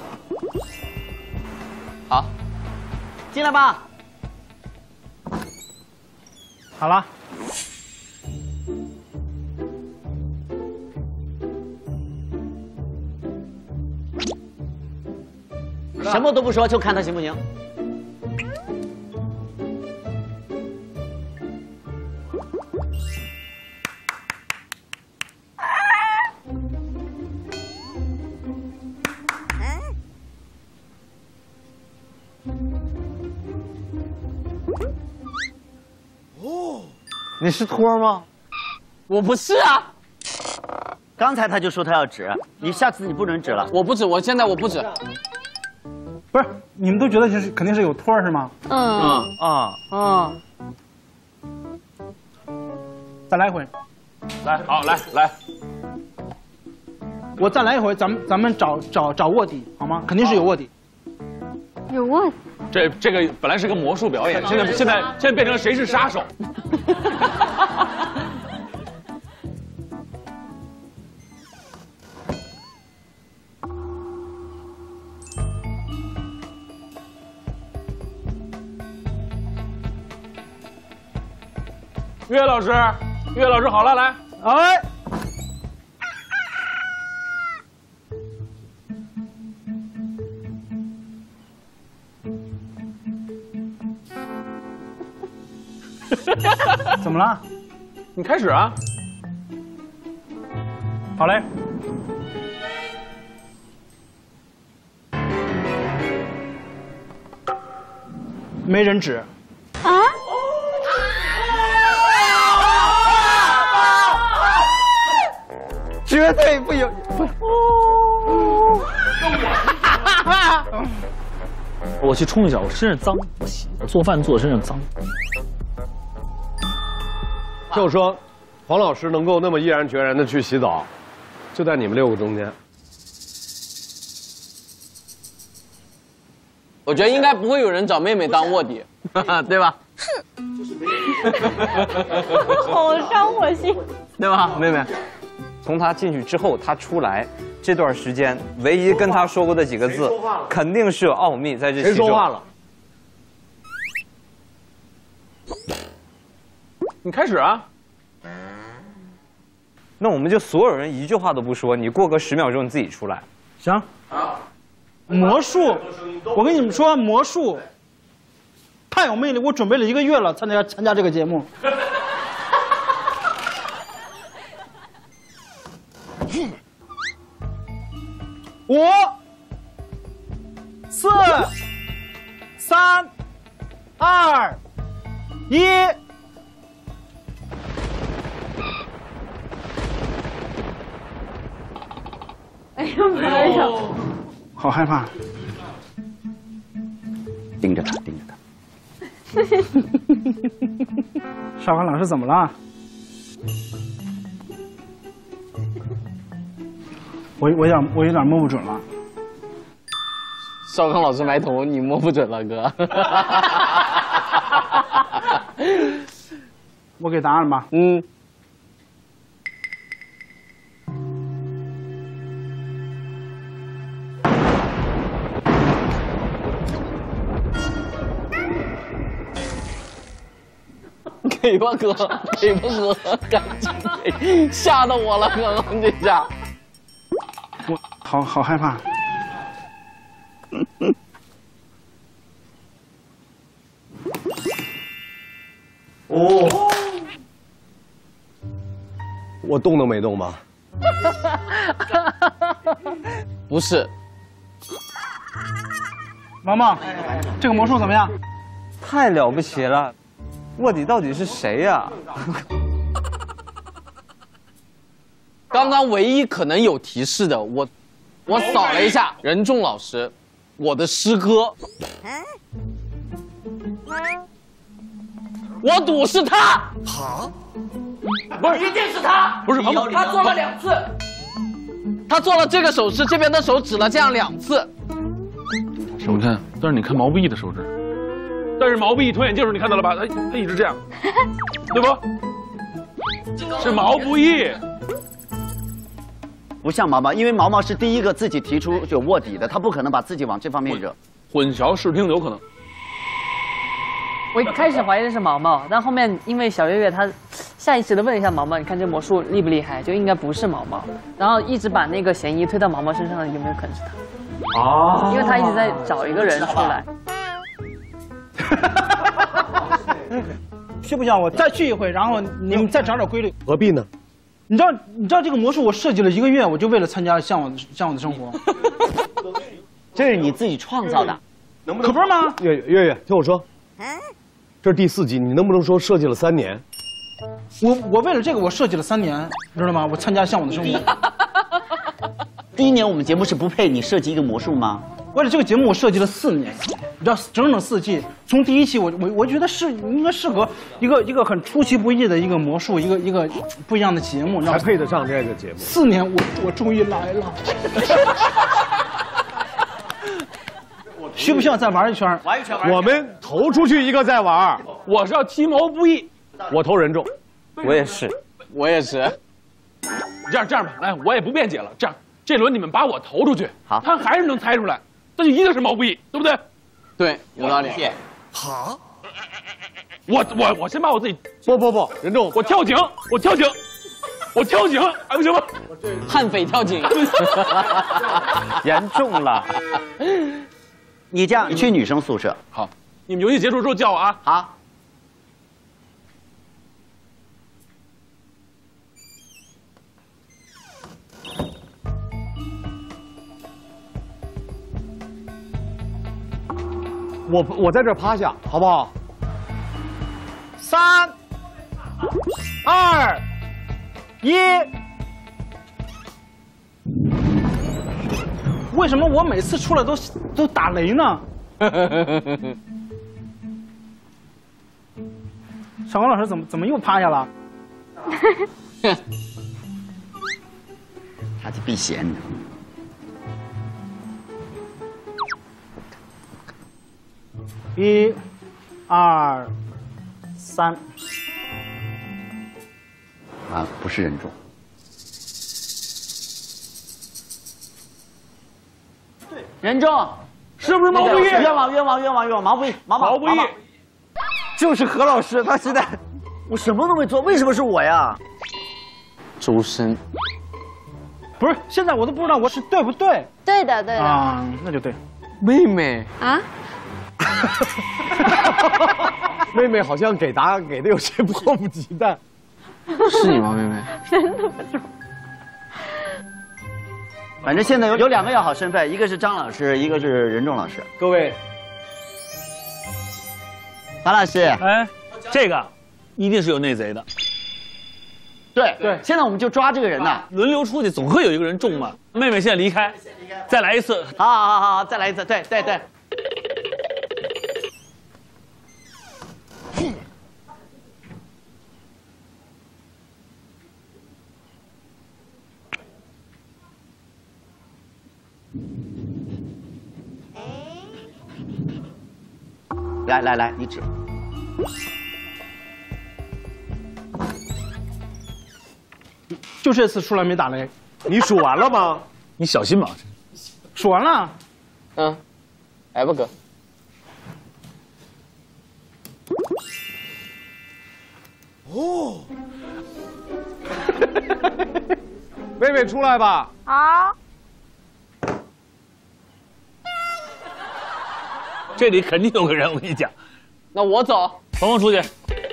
好， 进来吧。 好了， 什么都不说，就看他行不行。 你是托吗？ 我不是啊。 刚才他就说他要指，你下次你不准指了。 我不指，我现在我不指。 不是，你们都觉得是肯定是有托是吗？再来一回。 来，好，来。 我再来一回，咱们找卧底好吗？肯定是有卧底。 有卧底。 这个本来是个魔术表演，现在变成谁是杀手？岳老师好了，来， 哎，怎么了？ 你开始啊。 好嘞。没人指。 啊？ 绝对不有。 我去冲一下，我身上脏，我洗，我做饭做的身上脏。 就说，黄老师能够那么毅然决然的去洗澡，就在你们6个中间。 我觉得应该不会有人找妹妹当卧底，对吧？ 好伤我心， 对吧，妹妹？ 从他进去之后，他出来这段时间，唯一跟他说过的几个字，肯定是有奥秘在这其中。 谁说话了？ 你开始啊。 那我们就所有人一句话都不说，你过个10秒钟你自己出来。 行。啊。魔术，我跟你们说，魔术太有魅力，我准备了1个月了，参加这个节目。5、4、3、2、1。 哎呀妈呀！ 好害怕。 盯着他。 少康老师怎么了？我有点摸不准了。 少康老师埋头，你摸不准了，哥。 我给答案吧。 给吧哥，给吧哥，赶紧给，吓到我了，刚刚这下。 我好害怕。 哦，我动都没动吗？ 不是。 毛毛，这个魔术怎么样？ 太了不起了！卧底到底是谁呀？ 刚刚唯一可能有提示的，我扫了一下任重老师，我的师哥，我赌是他。 好， 不是，一定是他。 不是， 他做了2次，他做了这个手势，这边的手指了这样2次。 你看，但是你看毛不易的手指。但是毛不易脱眼镜时候你看到了吧？他一直这样，对不？是毛不易， 不像毛毛，因为毛毛是第一个自己提出有卧底的，他不可能把自己往这方面惹。 混淆视听有可能。 我一开始怀疑的是毛毛，但后面因为小月月她下意识的问一下毛毛，你看这魔术厉不厉害？就应该不是毛毛，然后一直把那个嫌疑推到毛毛身上，有没有可能是他？ 哦，因为他一直在找一个人出来。 需不需要我再去一回，然后你们再找点规律？ 何必呢？ 你知道这个魔术我设计了1个月，我就为了参加向往的生活。 这是你自己创造的， 能不能？ 可不是吗？ 月月，听我说，这是第4集，你能不能说设计了3年？ 我为了这个我设计了3年，知道吗？我参加向往的生活。 第1年我们节目是不配你设计一个魔术吗？ 为了这个节目我设计了4年，你知道整整4季，从第1期我觉得应该适合一个很出其不意的一个魔术，一个不一样的节目， 才配得上这个节目。 4年我终于来了。需不需要再玩一圈？ 玩一圈。 我们投出去一个再玩。 我是要提毛不易， 我投任重。 我也是。 这样吧，来，我也不辩解了。这样，这轮你们把我投出去， 好， 他还是能猜出来，那就一定是毛不易，对不对？ 对，有道理。 好，我先把我自己不，任重， 我跳井，还不行吗？ 悍匪跳井， 严重了。 你这样，你去女生宿舍。 好，你们游戏结束之后叫我啊。 好。 我在这儿趴下，好不好？3、2、1。 为什么我每次出来都打雷呢？小光老师怎么又趴下了？ 他在避嫌呢。 1、2、3。 啊，不是任重。对，任重， 是不是毛不易？ 冤枉，毛不易，毛不易，就是何老师，他现在我什么都没做，为什么是我呀？ 周深， 不是，现在我都不知道我是对不对。 对的啊，那就对。 妹妹啊。 妹妹好像给的有些迫不及待。 是你吗，妹妹？ 真的不是。 反正现在有2个要好身份，一个是张老师，一个是任重老师。 各位， 樊老师， 哎，这个一定是有内贼的。 对，现在我们就抓这个人呢， 轮流出去，总会有一个人中嘛。妹妹现在离开，再来一次。 好，再来一次，对。来，你指。 就这次出来没打雷。 你数完了吗？ 你小心吧。 数完了。 嗯，来吧哥。 哦。妹妹出来吧。 好。 这里肯定有个人，我跟你讲。 那我走， 鹏鹏出去。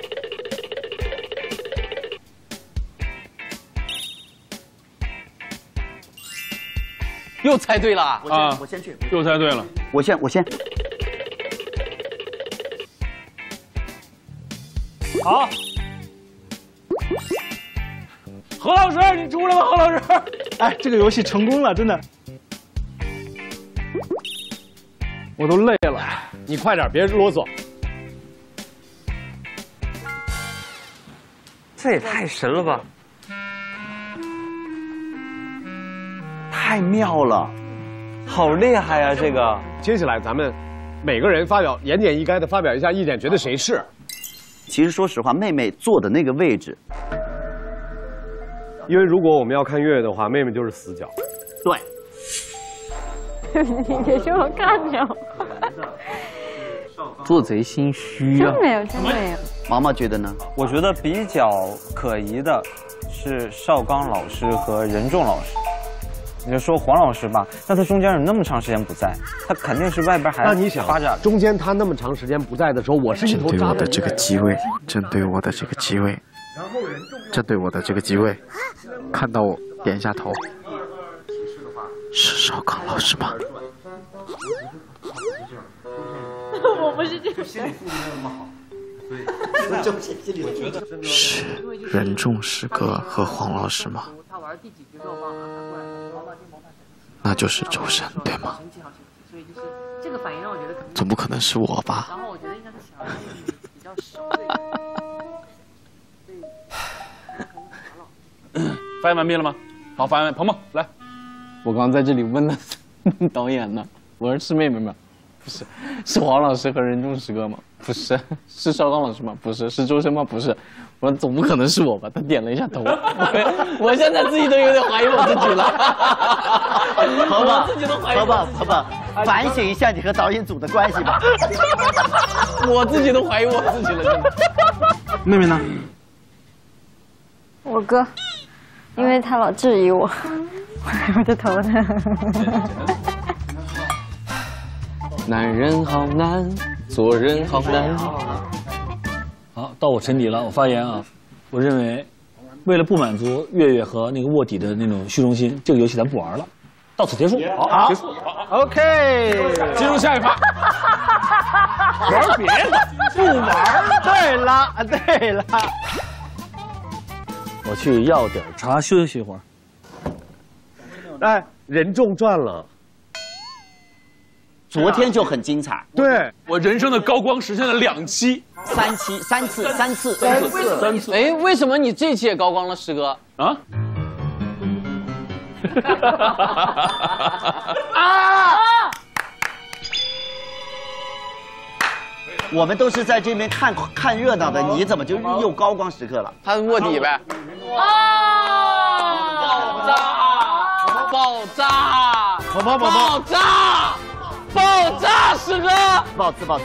又猜对了啊！ 我先去。 又猜对了。 我先。 好。何老师，你出来吧，何老师。 哎，这个游戏成功了，真的。我都累了， 你快点，别啰嗦。 这也太神了吧！ 太妙了， 好厉害呀！这个， 接下来咱们每个人言简意赅的发表一下意见，觉得谁是？ 其实说实话，妹妹坐的那个位置， 因为如果我们要看月月的话，妹妹就是死角。 对。 你别这么看着我。 做贼心虚啊！ 真没有。 毛毛觉得呢？ 我觉得比较可疑的是邵刚老师和任重老师。 你就说黄老师吧，那他中间有那么长时间不在，他肯定是外边还那你想发展。 中间他那么长时间不在的时候，我是一头扎针对我的这个机位，针对我的这个机位，针对我的这个机位，看到我点一下头，是邵刚老师吗？ 我不是这个。 是任重师哥和黄老师吗？那就是周深，对吗？总不可能是我吧？ 然后我觉得应该是小孩比较熟。 发言完毕了吗？好，发言完，鹏鹏来。 我刚在这里问了导演呢，我说是妹妹吗？不是，是黄老师和任重师哥吗？不是，是邵刚老师吗？不是，是周深吗？不是。我说总不可能是我吧？他点了一下头，我现在自己都有点怀疑我自己了。 我自己都怀疑。鹏鹏，反省一下你和导演组的关系吧。 我自己都怀疑我自己了，真的。 妹妹呢？ 我哥，因为他老质疑我，我就头疼。 男人好难，做人好难。 好，到我沉底了，我发言啊。我认为，为了不满足月月和那个卧底的那种虚荣心，这个游戏咱不玩了，到此结束。 好，结束。OK， 进入下一趴。玩别的，不玩。 对了。 我去要点茶，休息一会儿。 哎，任重赚了。 昨天就很精彩， 对我人生的高光实现了2期、 3期、3次。 3次。哎，为什么你这期也高光了，师哥？ 啊？ 我们都是在这边看热闹的，你怎么就又高光时刻了？ 他是卧底呗。爆炸！师哥！ 爆自爆！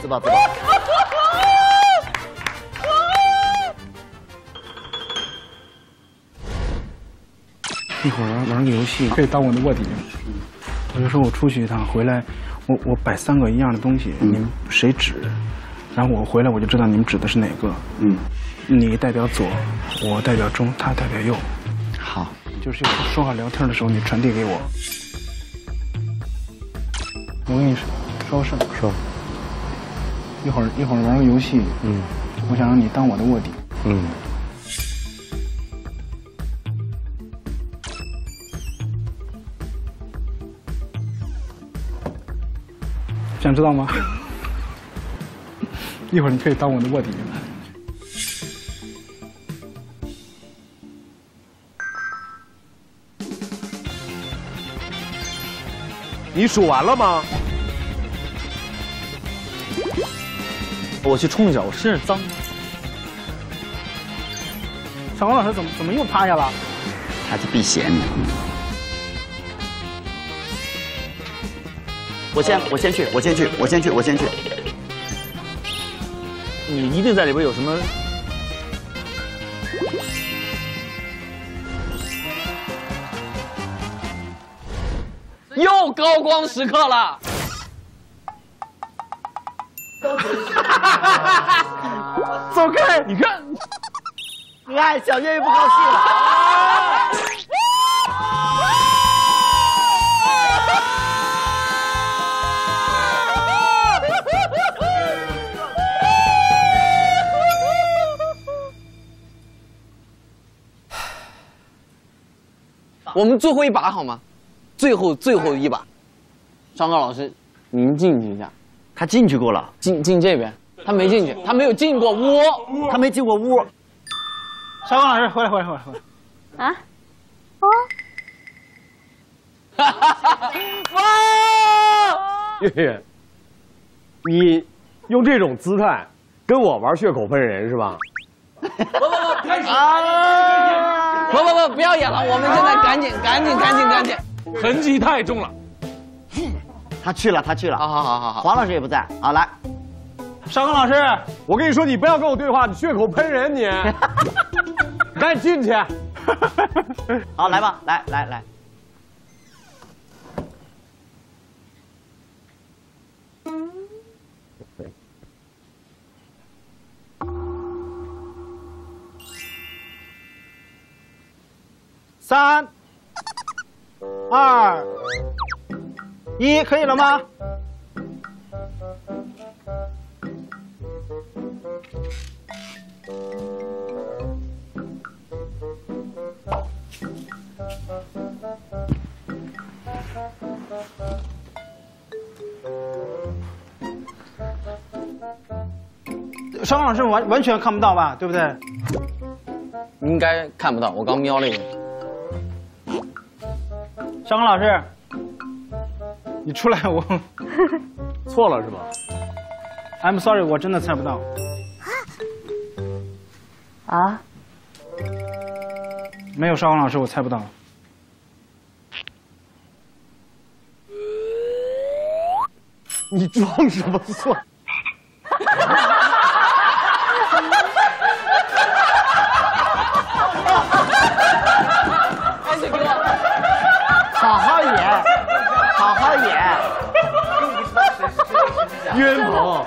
一会儿玩个游戏，可以当我的卧底。我就说我出去一趟回来，我摆3个一样的东西，你们谁指？然后我回来我就知道你们指的是哪个。你代表左，我代表中，他代表右。 好， 就是说好聊天的时候，你传递给我。我跟你说事儿。说。一会儿玩个游戏。我想让你当我的卧底。想知道吗？一会儿你可以当我的卧底。 你数完了吗？ 我去冲一脚，我身上脏。 小王老师怎么又趴下了？ 他是避嫌的。我先去。 你一定在里边有什么？ 又高光时刻了！ 走开！ 你看， 哎，小月月不高兴了。 我们最后一把好吗？最后一把，张高老师，您进去一下。 他进去过了， 进这边，他没进去，他没有进过屋， 他没进过屋。 小王老师，回来。 啊？ 月月，你用这种姿态跟我玩血口喷人是吧？ 开始！ 不要演了，我们现在赶紧， 痕迹太重了。 他去了。 好， 黄老师也不在。好，来， 邵刚老师， 我跟你说，你不要跟我对话，你血口喷人你。赶紧进去。 好，来吧，来。 3、2、1，可以了吗？邵刚老师完全看不到吧？对不对？ 应该看不到，我刚瞄了一眼。 邵刚老师，你出来我错了是吗 ？I'm sorry， 我真的猜不到。 啊？ 没有邵刚老师，我猜不到。 你装什么蒜？ 赶紧给我， 好好演，好好演。 冤鹏，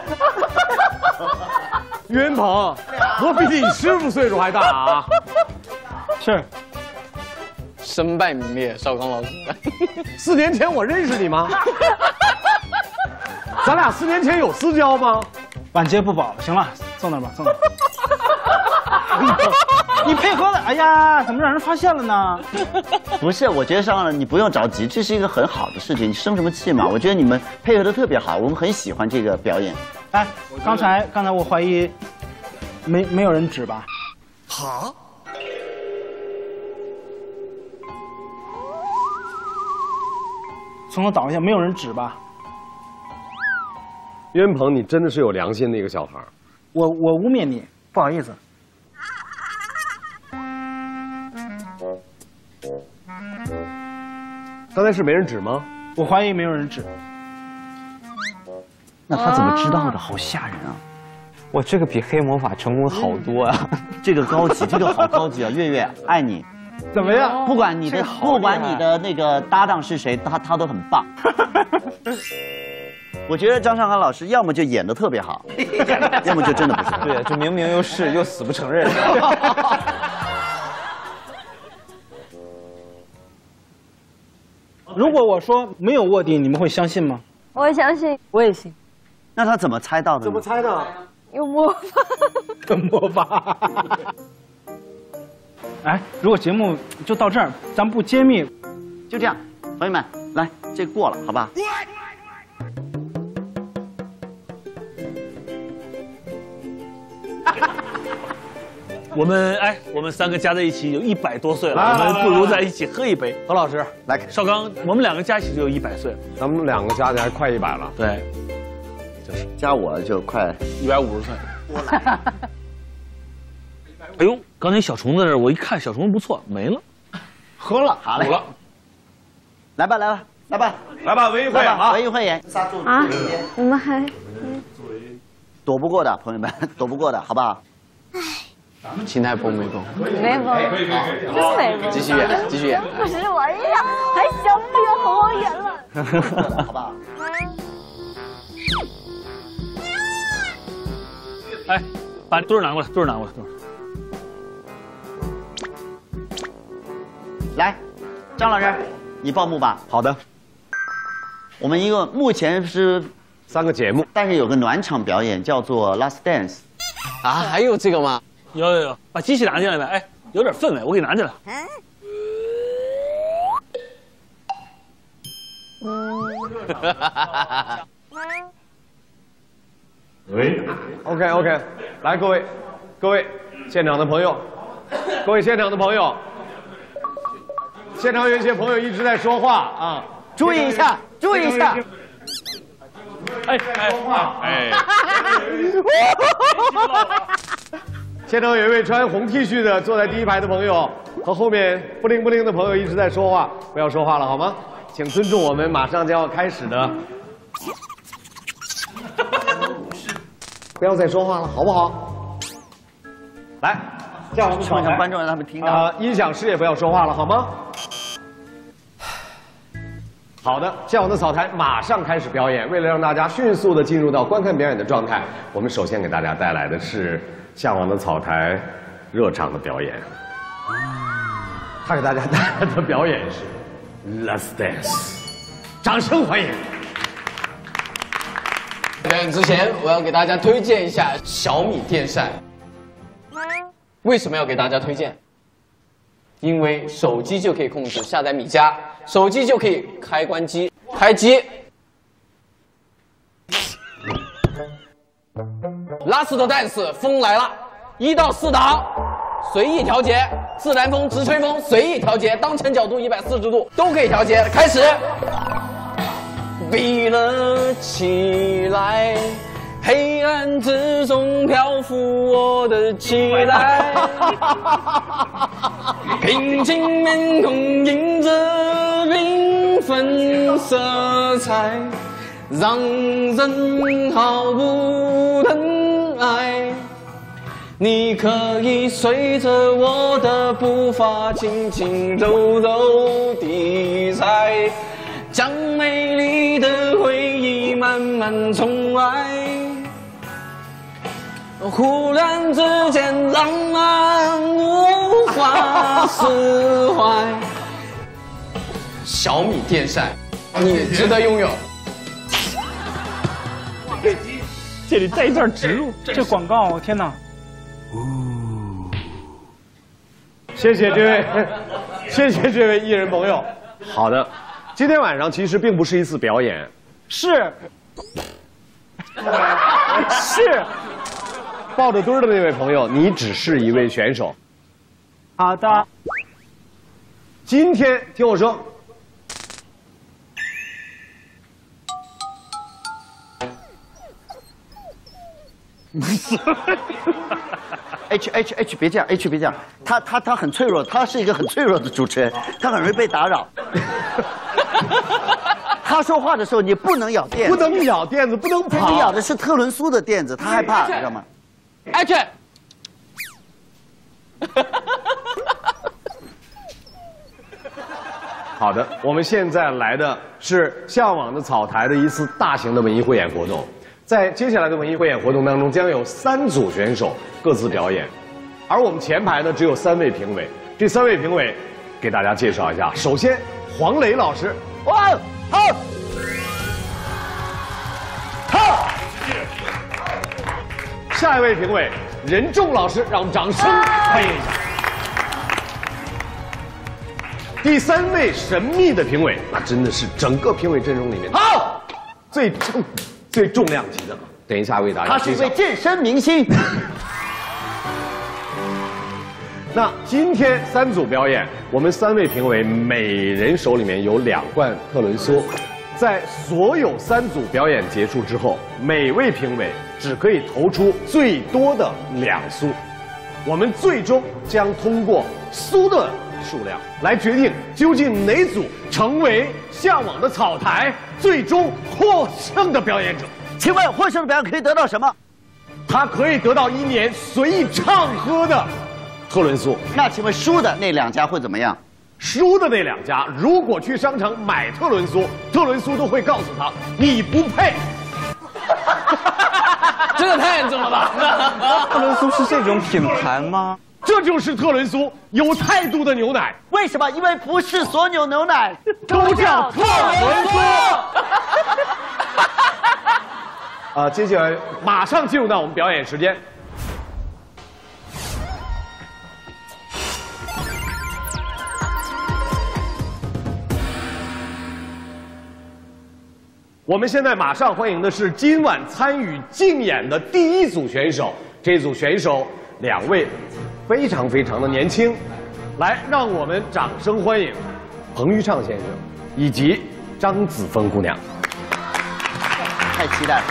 冤鹏，我比你师傅岁数还大啊！ 是， 身败名裂，邵刚老师。 4年前我认识你吗？咱俩4年前有私交吗？ 晚节不保了，行了，坐那儿吧，坐那儿。你配合的，哎呀，怎么让人发现了呢？ 不是，我觉得上了你不用着急，这是一个很好的事情，你生什么气嘛？我觉得你们配合的特别好，我们很喜欢这个表演。 哎，刚才我怀疑没有人指吧？ 好。 从头倒一下，没有人指吧？ 冤鹏，你真的是有良心的一个小孩。 我污蔑你，不好意思。 刚才是没人指吗？ 我怀疑没有人指。 那他怎么知道的？好吓人啊！ 哇，这个比黑魔法成功好多啊！ 这个高级，这个好高级啊！月月爱你， 怎么样？ 不管你的那个搭档是谁，他都很棒。我觉得张韶涵老师要么就演得特别好，要么就真的不是。 对，就明明又是又死不承认。 如果我说没有卧底，你们会相信吗？ 我相信， 我也信。 那他怎么猜到的？ 怎么猜的？ 有魔法。 有魔法。哎，如果节目就到这儿，咱不揭秘， 就这样，朋友们，来，这过了，好吧？ 我们3个加在一起有100多岁了，我们不如在一起喝一杯。 何老师， 来， 邵刚，我们2个加一起就有100岁了。 咱们2个加起来快100了。 对， 就是加我就快 150岁。哎呦，刚才小虫子这儿，我一看小虫子不错，没了， 喝了，好嘞， 了， 来吧， 文艺汇演啊， 文艺汇演， 啊，我们还躲不过的，朋友们，躲不过的，好不好？ 心态崩没崩？ 没崩，真没崩。 继续演。 不是我呀，还想不要好好演了， 好不好？ 哎，把墩儿拿过来， 来，张老师，你报幕吧。 好的。 我们一个目前是 3个节目， 但是有个暖场表演叫做 Last Dance。 啊，还有这个吗？ 有，把机器拿进来呗。哎，有点氛围，我给你拿进来。 喂 ，OK， 来各位现场的朋友，现场有一些朋友一直在说话啊， 注意一下。 哎， 现场有一位穿红 T 恤的坐在第1排的朋友，和后面不灵的朋友一直在说话，不要说话了好吗？请尊重我们马上将要开始的，不要再说话了，好不好？来，叫我们唱向观众让他们听到。 音响师也不要说话了好吗？好的，向往的草台马上开始表演。为了让大家迅速的进入到观看表演的状态，我们首先给大家带来的是向往的草台热场的表演。 他给大家带来的表演是《Let's Dance》，掌声欢迎！ 表演之前，我要给大家推荐一下小米电扇。为什么要给大家推荐？因为手机就可以控制，下载米家，手机就可以开关机、开机。Last Dance 风来了，1到4档，随意调节，自然风、直吹风随意调节，当前角度140度都可以调节。开始，闭了起来，黑暗之中漂浮我的期待，平静面孔映着缤纷色彩，让人毫不疼爱。你可以随着我的步伐轻轻柔柔地踩，将美丽的回忆慢慢重来。忽然之间浪漫无法释怀。小米电扇，你值得拥有。 这里带一段植入，这广告，天哪！ 谢谢这位，谢谢这位艺人朋友。好的，今天晚上其实并不是一次表演， 是抱着墩儿的那位朋友，你只是一位选手。 好的。 今天听我说。 H 别这样 ，H 别这样，他很脆弱，他是一个很脆弱的主持人，他很容易被打扰。他说话的时候你不能咬垫子， 不能咬垫子，不能跑。 你咬的是特仑苏的垫子，他害怕，你知道吗 ？H。 好的，我们现在来的是向往的草台的一次大型的文艺汇演活动。在接下来的文艺汇演活动当中，将有3组选手各自表演，而我们前排呢只有3位评委。这3位评委给大家介绍一下。首先，黄磊老师， 好， 下一位评委任重老师，让我们掌声欢迎一下。第3位神秘的评委，那真的是整个评委阵容里面最重量级的，等一下为大家介绍。他是一位健身明星。 那今天3组表演，我们3位评委每人手里面有2罐特仑苏，在所有3组表演结束之后，每位评委只可以投出最多的2苏，我们最终将通过苏的数量来决定究竟哪组成为向往的草台最终获胜的表演者。 请问获胜的表演可以得到什么？ 他可以得到1年随意唱喝的特仑苏。 那请问输的那2家会怎么样？ 输的那2家如果去商场买特仑苏，特仑苏都会告诉他你不配。 这个太严重了吧？ 特仑苏是这种品牌吗？ 这就是特仑苏，有态度的牛奶。 为什么？因为不是所有牛奶都叫特仑苏。接下来马上进入到我们表演时间。我们现在马上欢迎的是今晚参与竞演的第1组选手。这组选手2位非常的年轻，来，让我们掌声欢迎彭昱畅先生以及张子枫姑娘。 太期待了。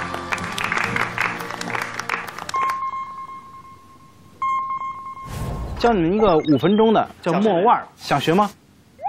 教你们一个5分钟的，叫莫腕，想学吗？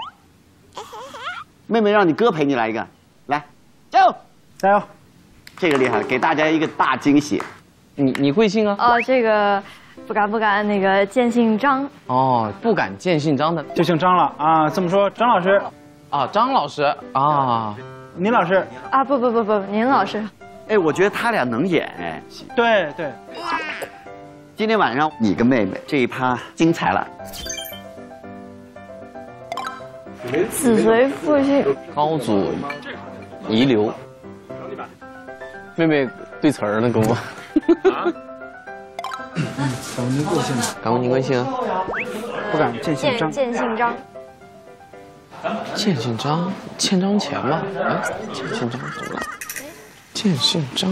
妹妹让你哥陪你来一个，来，加油， 加油！ 这个厉害，给大家一个大惊喜。 你会姓啊？ 哦，这个不敢那个见姓张。 哦，不敢见姓张的， 就姓张了啊。这么说，张老师。 啊，张老师啊， 您老师。 啊，不，您老师。 哎，我觉得他俩能演哎。 对。 今天晚上你跟妹妹这一趴精彩了。 子随父姓。 高祖遗留。妹妹对词儿呢，跟我。 敢问您贵姓？ 敢问您贵姓？ 不敢，见姓张。 见姓张。 见姓张，欠张钱吧？哎，见姓张怎么了？见姓张，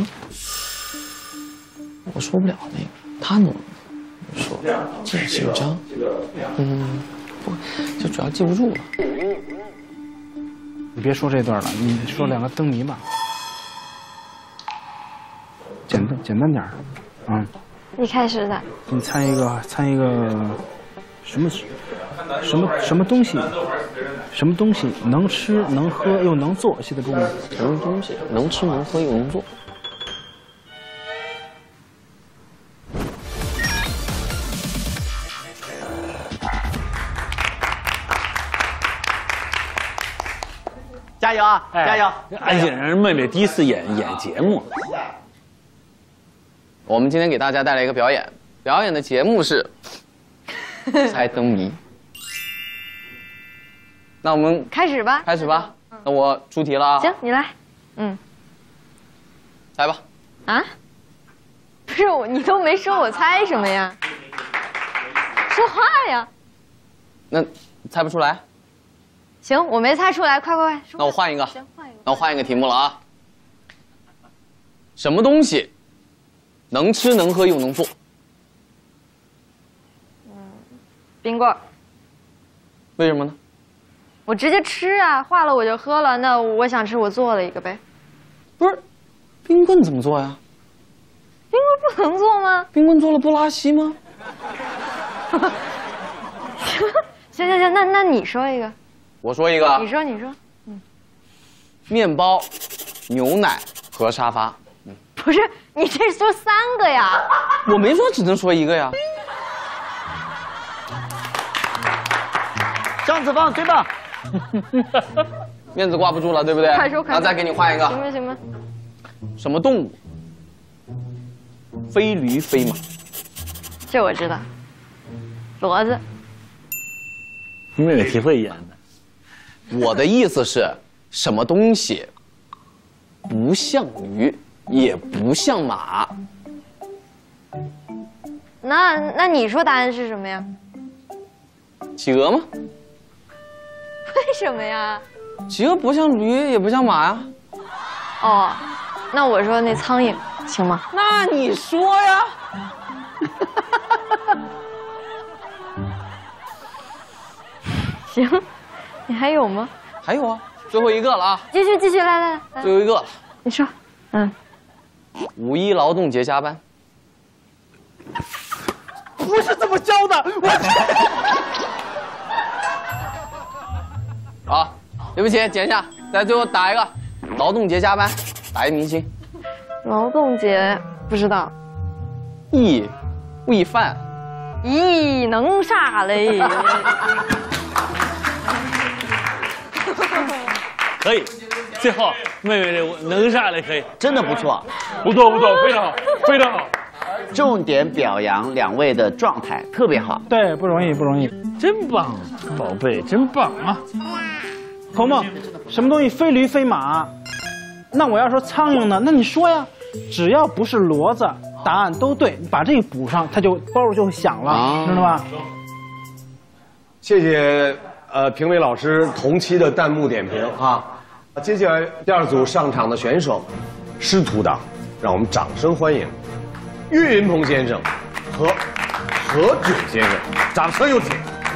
我说不了那个，他能说见姓张。不，就主要记不住了。 你别说这段了，你说2个灯谜吧，简单点儿， 你开始的。 你猜一个什么东西？什么东西能吃能喝又能坐？写得住吗？ 什么东西能吃能喝又能坐？ 加油啊！加油！ 安静，人妹妹第一次演节目。 我们今天给大家带来一个表演，表演的节目是猜灯谜。那我们开始吧。 开始吧。那我出题了。 行，你来。 猜吧。 啊？不是我，你都没说我猜什么呀？说话呀！ 那猜不出来？ 行，我没猜出来，快！ 那我换一个。 行，换一个。 那我换一个题目了啊。什么东西能吃能喝又能坐？ 冰棍儿。 为什么呢？ 我直接吃啊，化了我就喝了。那我想吃，我做了一个呗。 不是，冰棍怎么做呀？ 冰棍不能做吗？ 冰棍做了不拉稀吗？ 行，那你说一个。 我说一个。 你说。 面包、牛奶和沙发。 不是，你这说3个呀？ 我没说只能说一个呀。 张子枫对吧？ 面子挂不住了，对不对？ 快说。 那再给你换一个。 行吧。 什么动物？非驴非马。 这我知道。骡子。 妹妹挺会演的。 我的意思是，什么东西不像驴，也不像马？ 那你说答案是什么呀？ 企鹅吗？ 为什么呀？ 企鹅不像驴，也不像马呀。 哦，那我说那苍蝇行吗？ 那你说呀？ 行，你还有吗？ 还有啊，最后一个了啊！ 继续，来。 最后一个， 你说。 五一劳动节加班。 不是这么教的， 好，对不起，剪一下，再最后打一个劳动节加班，打一明星。 劳动节不知道。 喂饭。 咦，能啥嘞？ 可以，最后妹妹这能啥嘞？可以， 真的不错， 不错，非常好，非常好。 重点表扬2位的状态特别好。 对，不容易， 真棒，宝贝，真棒啊！ 鹏鹏，什么东西非驴非马？那我要说苍蝇呢？那你说呀，只要不是骡子，答案都对，你把这个补上，它就包就响了，知道吧？ 谢谢评委老师同期的弹幕点评啊！接下来第2组上场的选手，师徒党，让我们掌声欢迎岳云鹏先生和何炅先生，掌声有请。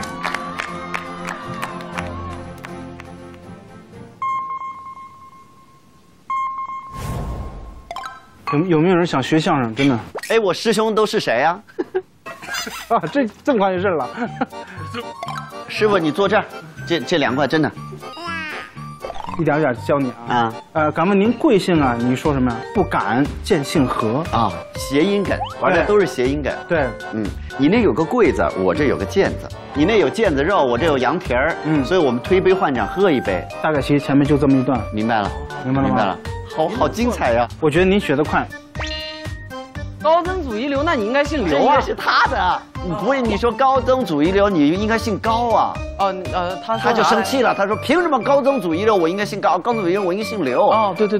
有没有人想学相声？真的？ 哎，我师兄都是谁呀？ 啊，这么快就认了。 师傅，你坐这儿，这2块真的。 一点点教你啊。敢问您贵姓啊？你说什么呀？不敢见姓何啊，谐音梗，玩的都是谐音梗。 对， 你那有个柜子，我这有个毽子，你那有毽子肉，我这有羊蹄儿，所以我们推杯换盏喝一杯。 大概其实前面就这么一段。 明白了，明白了，好精彩呀！ 我觉得您学得快。 高曾祖遗留，那你应该姓刘啊。 这也是他的。 不会，你说高曾祖一流，你应该姓高啊。他就生气了，他说凭什么高曾祖一流我应该姓高，高曾祖一流我应该姓刘。 哦，对。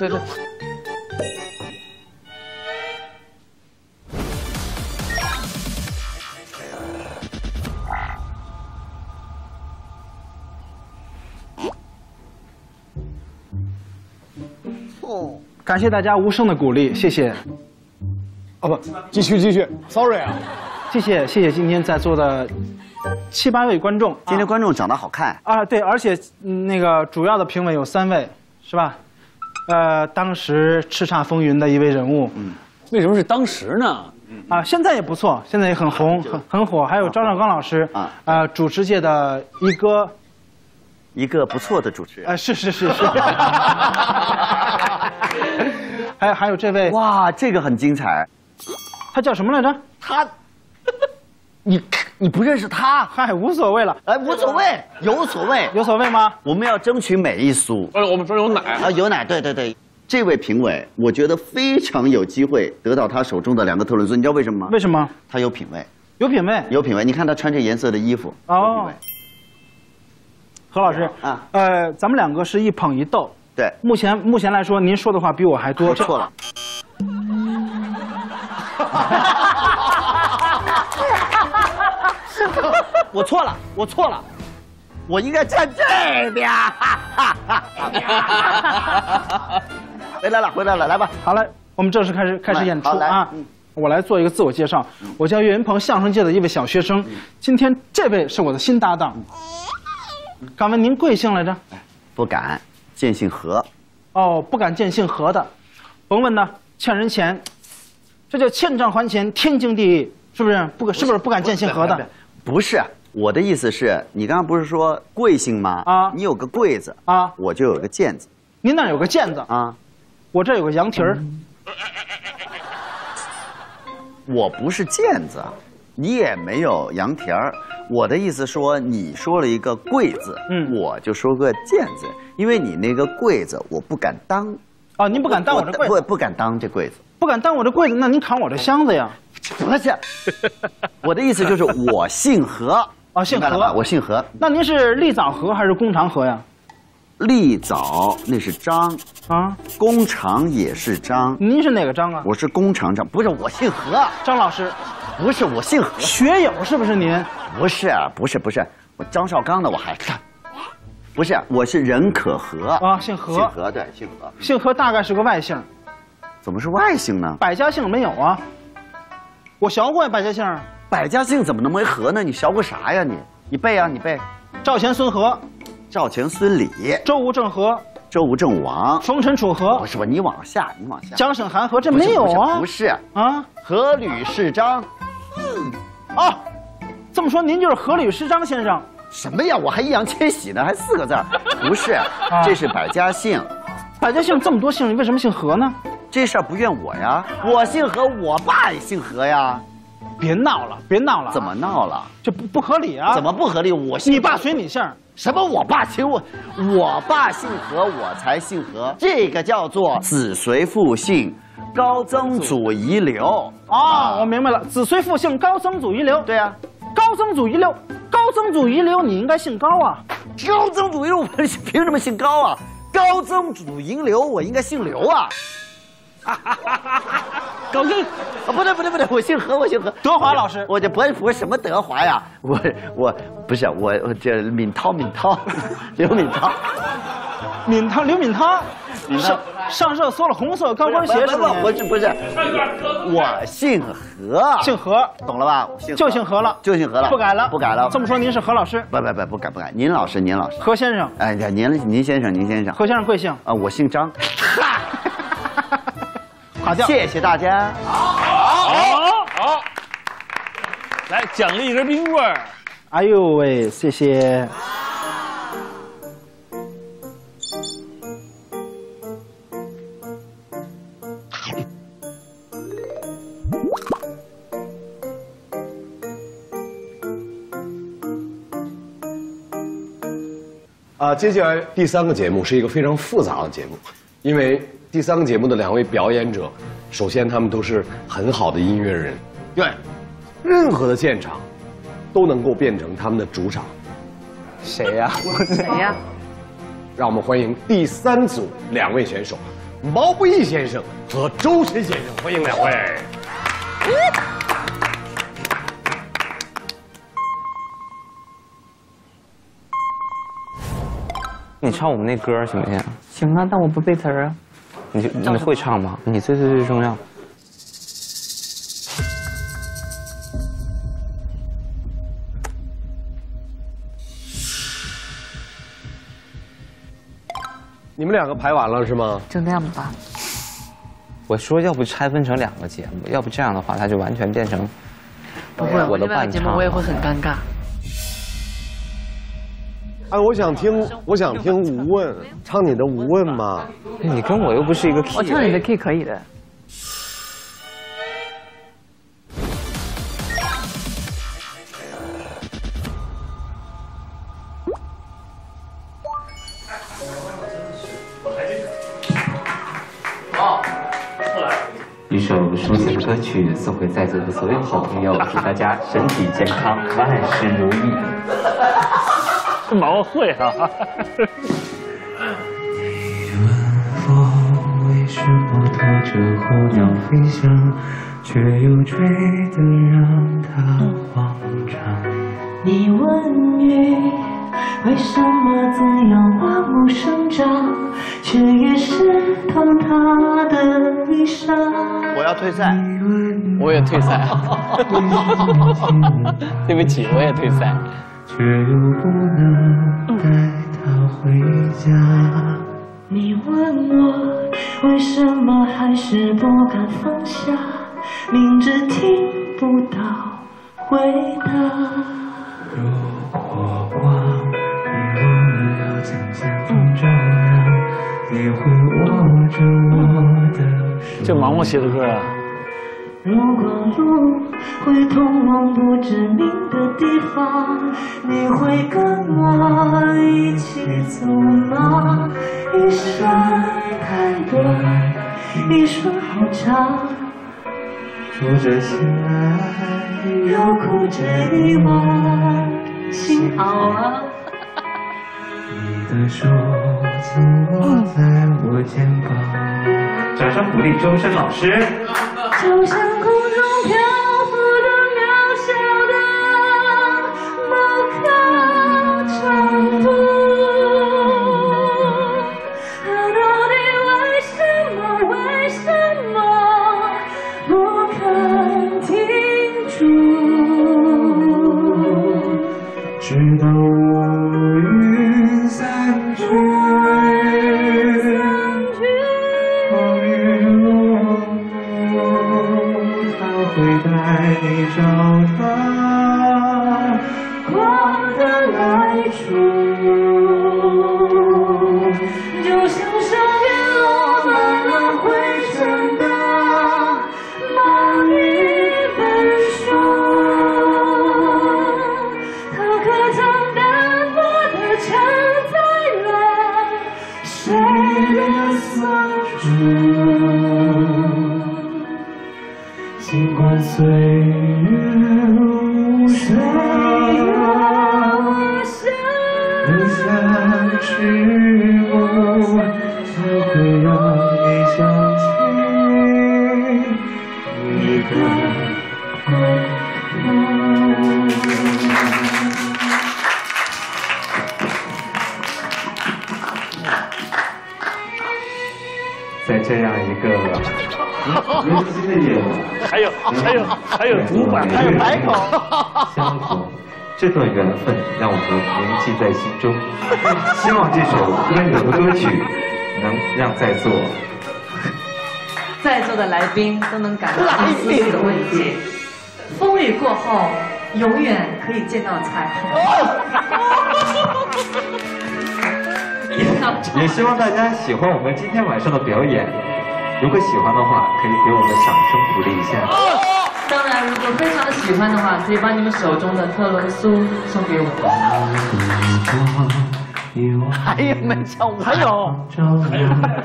感谢大家无声的鼓励，谢谢。 不，继续 ，sorry 啊， 谢谢今天在座的7、8位观众。 今天观众长得好看啊，对，而且那个主要的评委有3位，是吧？当时叱咤风云的一位人物。 为什么是当时呢？ 啊，现在也不错，现在也很红，很火。还有张绍刚老师主持界的一个不错的主持人。 是。还有这位， 哇，这个很精彩。 他叫什么来着？ 你不认识他？ 嗨，无所谓了。 无所谓，有所谓。 有所谓吗？ 我们要争取每一苏。 我们说有奶啊，有奶，对。这位评委，我觉得非常有机会得到他手中的2个特仑苏，你知道为什么吗？ 为什么？ 他有品味。 有品味。 有品味，你看他穿这颜色的衣服。 哦。何老师啊，咱们2个是一捧一逗。 对。 目前来说，您说的话比我还多。 错了。我错了，我应该站这边。回来了，来吧。 好了，我们正式开始演出啊！我来做一个自我介绍，我叫岳云鹏，相声界的一位小学生。今天这位是我的新搭档。敢问您贵姓来着？ 不敢，见姓何。 哦，不敢见姓何的，甭问呢，欠人钱，这叫欠账还钱，天经地义，是不是？是不是不敢见姓何的？ 不是，我的意思是你刚刚不是说贵姓吗？啊，你有个贵字啊，我就有个贱字。 您那有个贱字啊，我这有个羊蹄儿。 我不是贱字，你也没有羊蹄儿。我的意思说，你说了一个贵字，我就说个贱字，因为你那个贵字我不敢当。 哦，您不敢当我这贵子？ 不敢当这贵子。 不敢当我这贵子，那您扛我这箱子呀？ 不是，我的意思就是我姓何。 哦，姓何， 我姓何。 那您是立早何还是弓长何呀？ 立早那是张啊， 弓长也是张。 您是哪个张啊？ 我是弓长张，不是我姓何。 张老师， 不是我姓何。 学友是不是您？ 不是，我张绍刚的我还看。不是，我是任可和啊，姓何。 姓何，对，姓何。 姓何大概是个外姓。 怎么是外姓呢？ 百家姓没有啊。我学过呀，百家姓。 百家姓怎么能没何呢？你学过啥呀你？你背啊，你背。 赵钱孙何。 赵钱孙李。 周吴郑何。 周吴郑王。 冯陈楚何。 不是吧？你往下。 蒋沈韩何，这没有啊？ 不是啊。何吕氏张。 哦，这么说您就是何吕氏张先生？ 什么呀？我还易烊千玺呢，还4个字儿。不是，这是百家姓。 百家姓这么多姓，为什么姓何呢？ 这事儿不怨我呀，我姓何，我爸也姓何呀。 别闹了！ 怎么闹了？ 这不合理啊！ 怎么不合理？ 你爸随你姓？ 什么？我爸姓我爸姓何，我才姓何。这个叫做子随父姓，高曾祖遗留。 啊，我明白了，子随父姓，高曾祖遗留。 对呀， 高曾祖遗留，你应该姓高啊。 高曾祖遗留，我凭什么姓高啊？高曾祖遗留，我应该姓刘啊。 高兴啊，不对，我姓何， 德华老师， 我这不是什么德华呀，我不是我这闵涛，刘闵涛， 刘闵涛，上热搜了，红色高跟鞋是吗？ 不是，我姓何，懂了吧？ 就姓何了，不改了。这么说您是何老师？ 不改，您老师， 何先生。 哎呀，您先生。 何先生贵姓？ 啊，我姓张。 好， 谢谢大家。 好，来奖励一根冰棍儿。 哎呦喂，谢谢。 接下来第3个节目是一个非常复杂的节目，因为第3个节目的2位表演者，首先他们都是很好的音乐人， 对， 任何的现场都能够变成他们的主场。 谁呀？ 谁呀？ 让我们欢迎第3组2位选手，毛不易先生和周深先生，欢迎2位。 你唱我们那歌行不行？ 行啊，但我不背词儿啊。 你会唱吗？你最重要。 你们2个排完了是吗？ 就那样吧。 我说要不拆分成2个节目，要不这样的话，它就完全变成不会， 我的伴节目唱。 我也会很尴尬。 哎，我想听无问，唱你的无问嘛。 你跟我又不是一个 key。 我唱你的 key 可以的。 一首抒情的歌曲送给在座的所有好朋友，祝大家身体健康，万事如意。 这毛会啊！ 你问风为什么拖着候鸟飞翔，却又追得让它慌张？ 你问雨为什么怎样万物生长，却也湿透它的衣裳。 我要退赛， 我也退赛。对不起，我也退赛。 却又不能带它回家。 你问我为什么还是不敢放下，明知听不到回答。 如果光你忘了要将前方照亮，你会握着我的手。 这毛毛写的歌啊。 如果路会通往不知名的地方，你会跟我一起走吗？一生太短，一生好长， 说着醒来， 又哭着遗忘，心熬啊。 你的手紧握在我肩膀。掌声鼓励周深老师。 就像空中漂浮的渺小的某颗尘土，它到底为什么不肯停住？ 直到乌云散去，风雨落幕，它会带你找到光的来处。就像上面落满了灰尘的某一本书，它可曾单薄地承载了谁的所住？ 尽管岁月无声，留下迟暮，才会让你想起一个在这样一个温馨的夜晚， 还有独白，还有白口。 相逢，这段缘分让我们铭记在心中。希望这首温柔的歌曲能让在座的来宾都能感到一丝丝的慰藉。风雨过后，永远可以见到彩也希望大家喜欢我们今天晚上的表演。如果喜欢的话，可以给我们掌声鼓励一下。 当然，如果非常喜欢的话，可以把你们手中的特仑苏送给我。 还有没唱完？ 还有，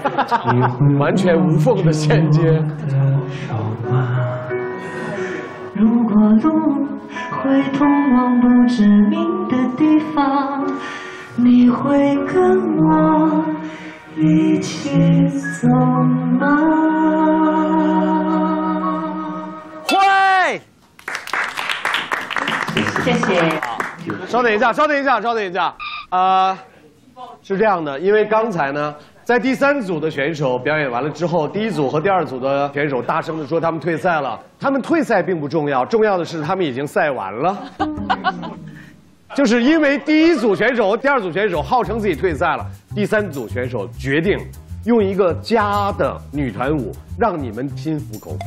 完全无缝的衔接。 如果路会通往不知名的地方，你会跟我一起走吗？ 会。 谢谢。 稍等一下，稍等一下，稍等一下。是这样的，因为刚才呢，在第3组的选手表演完了之后，第1组和第2组的选手大声地说他们退赛了。他们退赛并不重要，重要的是他们已经赛完了。就是因为第1组选手和第2组选手号称自己退赛了，第3组选手决定用一个家的女团舞让你们心服口服。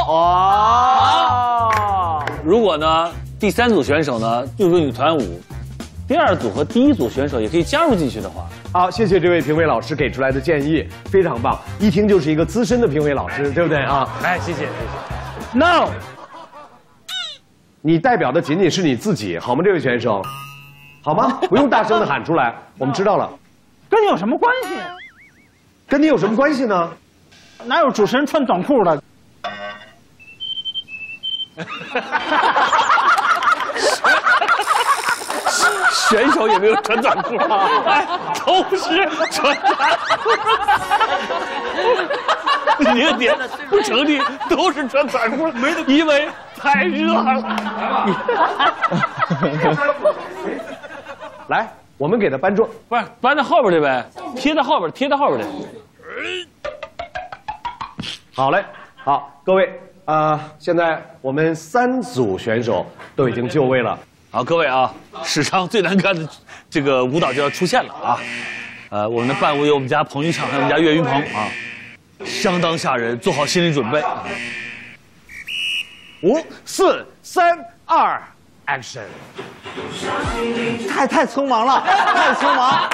好。如果呢，第3组选手呢就是女团舞，第2组和第1组选手也可以加入进去的话， 好，谢谢这位评委老师给出来的建议，非常棒，一听就是一个资深的评委老师，对不对啊？ 哎，谢谢谢谢。 No， 你代表的仅仅是你自己，好吗？这位选手，好吗？不用大声的喊出来，我们知道了。 跟你有什么关系？ 跟你有什么关系呢？ 哪有主持人穿短裤的？ 选手也没有穿短裤啊，哎，都是穿短裤。你的点不成立，都是穿短裤，因为太热了。 来，我们给他搬桌， 不是搬在后边去呗，贴在后边，贴在后边去。 好嘞，好，各位，现在我们3组选手都已经就位了。 好，各位啊，史上最难看的这个舞蹈就要出现了啊！我们的伴舞有我们家彭昱畅，还有我们家岳云鹏啊，相当吓人，做好心理准备。 5、4、3、2 ，Action！ 太匆忙了，太匆忙。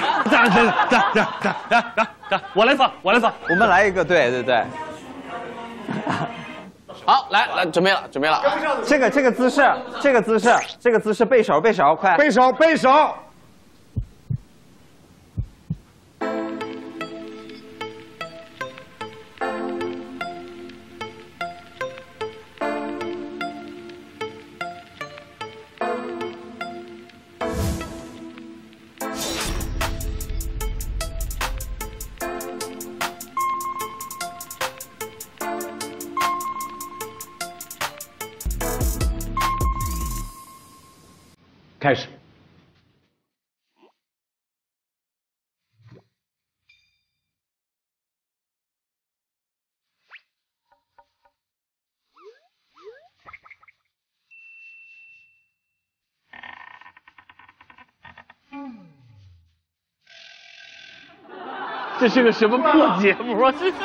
我来放，我来放。 我们来一个，对对对。 好，来，准备了。 这个姿势，背手，快， 背手。开始。 这是个什么破节目啊！这。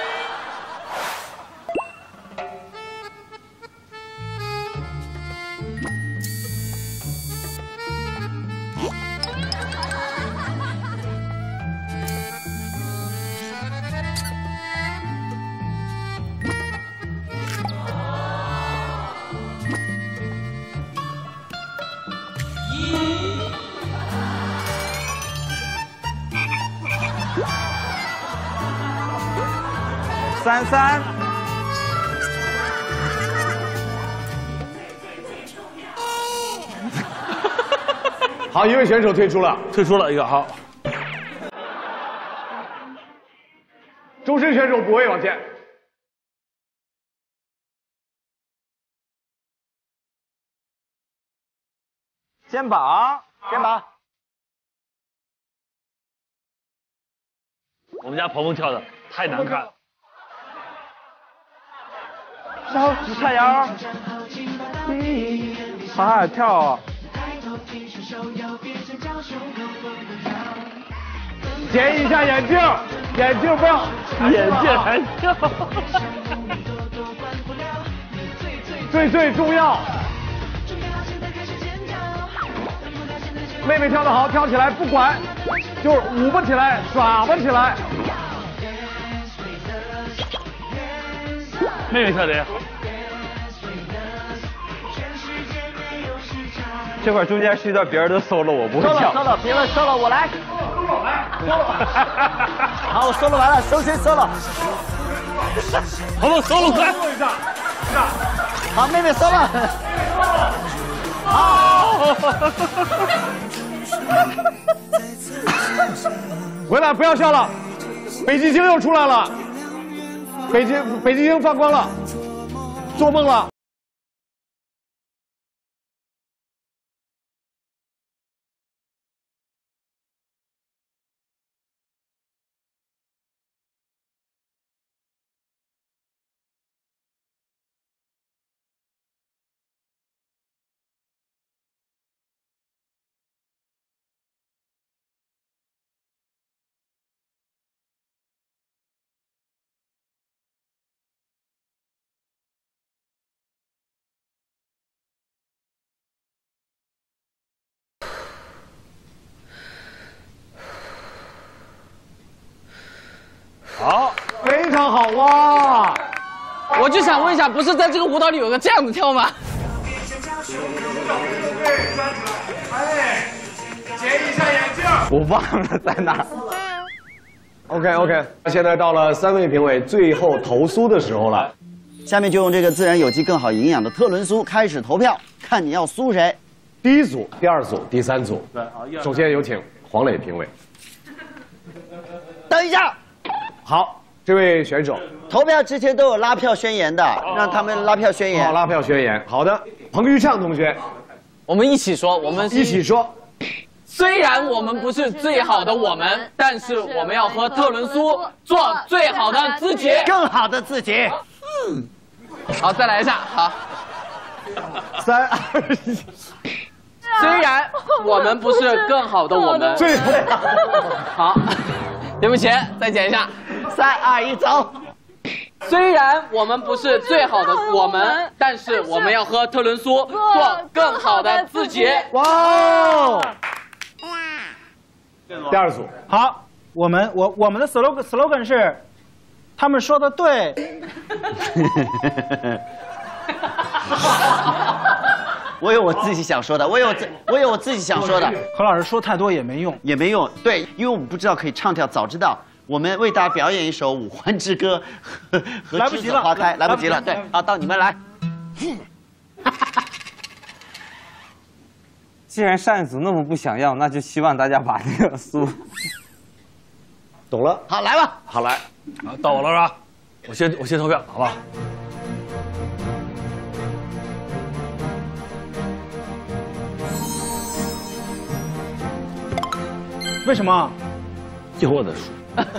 3。 好，一位选手退出了一个好。 终身选手补位往前。 肩膀。 我们家鹏鹏跳的太难看了。 直叉腰，好好跳哦。 捡一下眼镜不要， 眼镜还跳。 最重要。妹妹跳得好，跳起来不管，就是舞不起来，耍不起来。 妹妹跳的也好。 这块中间是一段别人的 solo， 我不会跳。 solo， 别人 solo， 我来。好，我 solo 完了，收起 solo。 鹏鹏 solo 快。 好，妹妹收了。好。 回来，不要笑了。北极星又出来了，北极星发光了，做梦了。好，非常好哇！ 我就想问一下，不是在这个舞蹈里有个这样子跳吗？ 哎，捡一下眼镜。 我忘了在哪。 OK， 现在到了3位评委最后投酥的时候了。 下面就用这个自然有机更好营养的特仑苏开始投票，看你要酥谁。 第一组、第二组、第三组。首先有请黄磊评委。 等一下。 好，这位选手投票之前都有拉票宣言的，让他们拉票宣言。 好，拉票宣言。好的，彭昱畅同学， 我们一起说，我们一起说。 虽然我们不是最好的我们，但是我们要和特仑苏做最好的自己， 更好的自己。 好，再来一下，好。 3、2、1。 虽然我们不是更好的我们， 最好，对不起，再剪一下。 3、2、1，走。 虽然我们不是最好的我们，但是我们要和特仑苏做更好的自己。 哇哦！第二组， 好，我们的 slogan 是，他们说的对。 我有我自己想说的，我有我自己想说的。 何老师说太多也没用， 也没用。对，因为我们不知道可以唱跳，早知道我们为大家表演一首《五环之歌》和来不及了， 花开，来不及了。对，好，到你们来。 既然扇子组那么不想要，那就希望大家把那个酥。 懂了。 好，来吧。 好，来。 好，到我了是吧？我先投票，好吧？ 为什么？ 就我的书。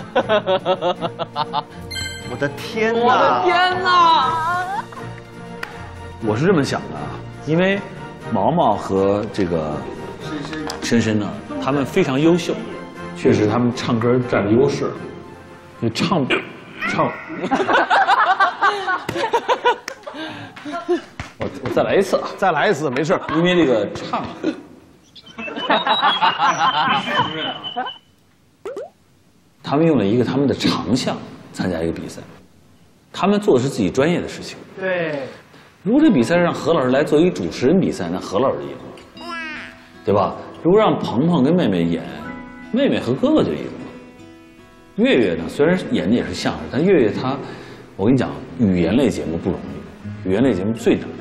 我的天哪！ 我的天哪！ 我是这么想的啊，因为毛毛和这个深深呢，他们非常优秀，确实他们唱歌占了优势。你唱，我再来一次啊！ 再来一次，没事， 因为这个唱。他们用了一个他们的长项参加一个比赛，他们做的是自己专业的事情。 对， 如果这比赛让何老师来做一主持人比赛，那何老师赢了，对吧？如果让鹏鹏跟妹妹演，妹妹和哥哥就赢了。月月呢，虽然演的也是相声，但月月她，我跟你讲，语言类节目不容易，语言类节目最难。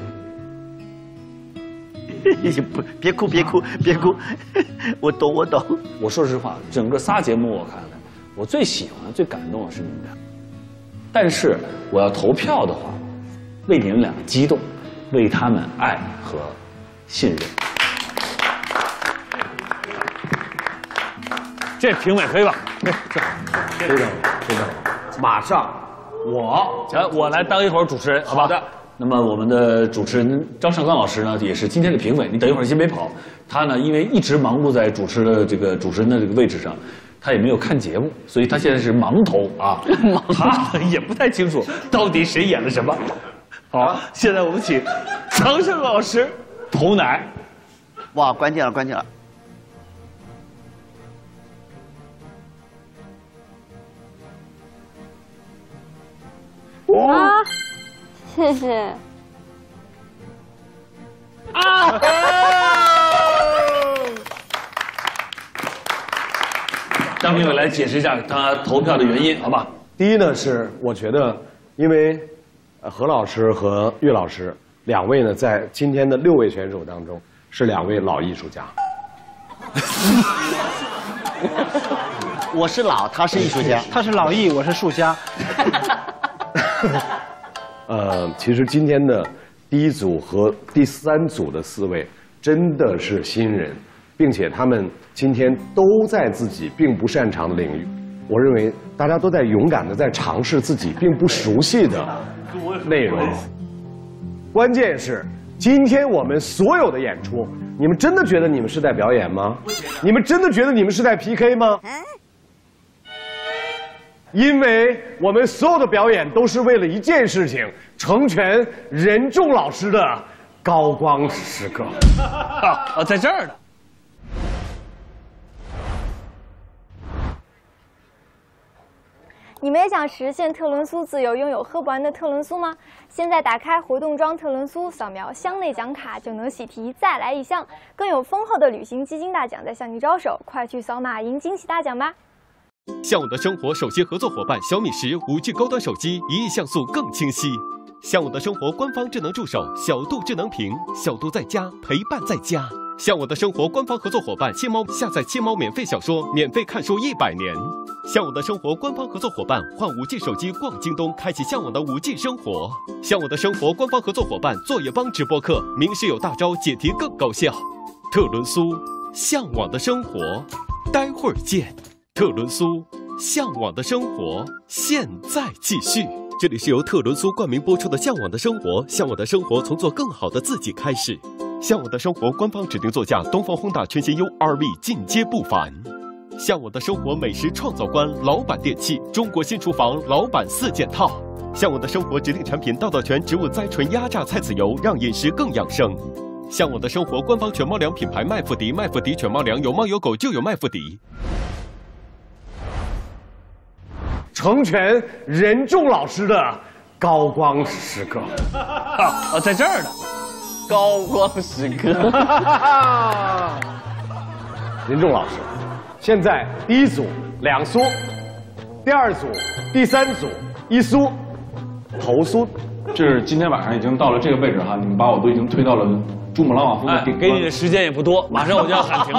不，别哭，我懂。 我说实话，整个仨节目我看了，我最喜欢、最感动的是你们俩。但是我要投票的话，为你们俩激动，为他们爱和信任。这评委可以吧？ 非常好。马上， 我来当一会儿主持人，好吧？好的。那么我们的主持人张绍刚老师呢，也是今天的评委。你等一会儿先别跑，他呢因为一直忙碌在主持人的这个位置上，他也没有看节目，所以他现在是盲投啊，他也不太清楚到底谁演了什么。好，现在我们请张绍刚老师投奶。 哇，关键了。 啊，谢谢。 啊！ 张评委来解释一下他投票的原因，好吧？ 第一呢是我觉得，因为何老师和岳老师 2位呢，在今天的6位选手当中是2位老艺术家。 我是老，他是艺术家， 他是老艺，我是树家。 其实今天的第1组和第3组的4位真的是新人，并且他们今天都在自己并不擅长的领域。我认为大家都在勇敢的在尝试自己并不熟悉的内容。关键是今天我们所有的演出，你们真的觉得你们是在表演吗？你们真的觉得你们是在 PK 吗？因为我们所有的表演都是为了一件事情，成全任重老师的高光时刻。 在这儿呢。 你们也想实现特仑苏自由，拥有喝不完的特仑苏吗？现在打开活动装特仑苏，扫描箱内奖卡就能喜提再来1箱，更有丰厚的旅行基金大奖在向你招手，快去扫码赢惊喜大奖吧！ 向我的生活首席合作伙伴小米10 5G 高端手机，一亿像素更清晰。向我的生活官方智能助手小度智能屏，小度在家陪伴在家。向我的生活官方合作伙伴亲猫，下载亲猫免费小说，免费看书100年。向我的生活官方合作伙伴换5G 手机逛京东，开启向往的5G 生活。向我的生活官方合作伙伴作业帮直播课，名师有大招，解题更高效。特仑苏，向往的生活，待会儿见。特仑苏，向往的生活，现在继续。这里是由特仑苏冠名播出的《向往的生活》，向往的生活从做更好的自己开始。向往的生活官方指定座驾东方Honda全新 U2V 进阶不凡。向往的生活美食创造观老板电器，中国新厨房老板4件套。向往的生活指定产品道道全植物甾醇压榨菜籽油，让饮食更养生。向往的生活官方犬猫粮品牌麦麸迪，麦麸迪犬猫粮有猫有狗就有麦麸迪。 成全任重老师的高光时刻。 在这儿呢。高光时刻。 任重老师，现在第1组2苏，第2组、第3组1苏，头苏。 就是今天晚上已经到了这个位置哈，你们把我都已经推到了珠穆朗玛峰的顶端。 给你的时间也不多，马上我就要喊停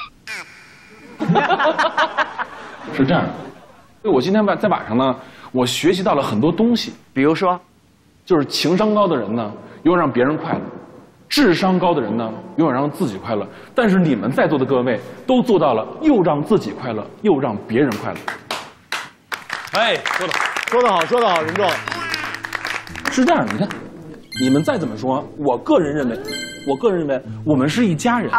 了。 是这样的。我今天在晚上呢，我学习到了很多东西， 比如说， 就是情商高的人呢，永远让别人快乐；智商高的人呢，永远让自己快乐。但是你们在座的各位都做到了，又让自己快乐，又让别人快乐。 哎， 说得好，说得好，任重。 是这样的，你看，你们再怎么说，我个人认为，我们是一家人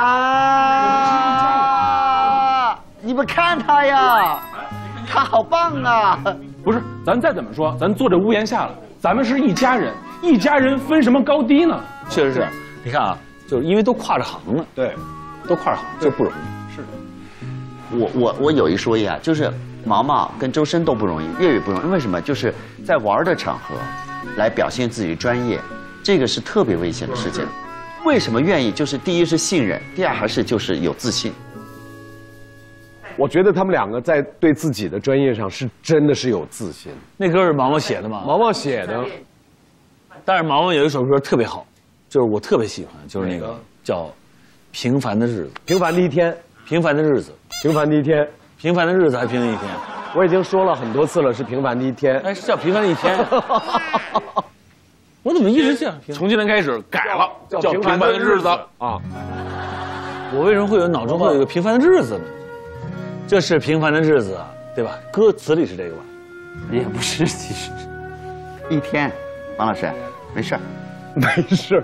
啊！你们看他呀。他好棒啊！ 不是，咱再怎么说，咱坐这屋檐下了，咱们是一家人，一家人分什么高低呢？ 确实是，你看啊，就是因为都跨着行了， 对， 都跨着行，这不容易。 是的。我有一说一啊，就是毛毛跟周深都不容易，粤语不容易，为什么？就是在玩的场合，来表现自己专业，这个是特别危险的事情。为什么愿意？就是第一是信任，第二还是就是有自信。 我觉得他们2个在对自己的专业上是真的是有自信。 那歌是毛毛写的吗？ 毛毛写的。 但是毛毛有一首歌特别好，就是我特别喜欢，就是那个叫《平凡的日子》。 平凡的一天， 平凡的日子， 平凡的一天， 平凡的日子还平凡的一天。 我已经说了很多次了，是平凡的一天。 哎，是叫平凡的一天。我怎么一直这样？ 从今天开始改了，叫平凡的日子啊！ 我为什么会有脑中会有一个平凡的日子呢？这是平凡的日子，对吧？歌词里是这个吧？ 也不是，其实一天。王老师，没事， 没事。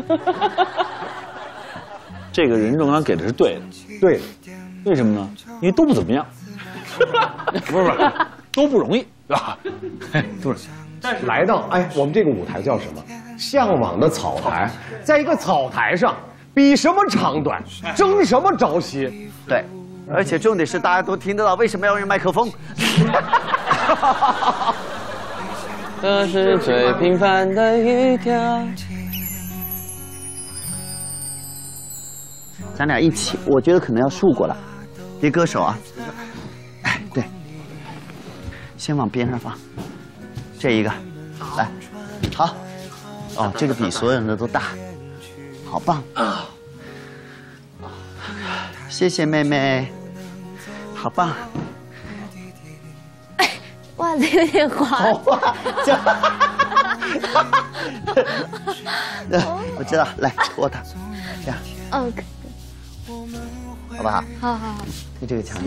这个任重刚给的是对的， 对， 为什么呢？因为都不怎么样。不是，都不容易，是吧？都是。 但是来到我们这个舞台叫什么？向往的草台，在一个草台上，比什么长短，争什么朝夕。 对。而且重点是大家都听得到，为什么要用麦克风？ 这是最平凡的一天。 咱俩一起，我觉得可能要竖过来。别歌手啊！哎，对，先往边上放。这一个，来，好， 哦，这个比所有人的都大，好棒！谢谢妹妹，好棒！ 袜子有点滑。 我知道，来拖它，这样。 哦， 好不好？ 好好好。 你这个墙角。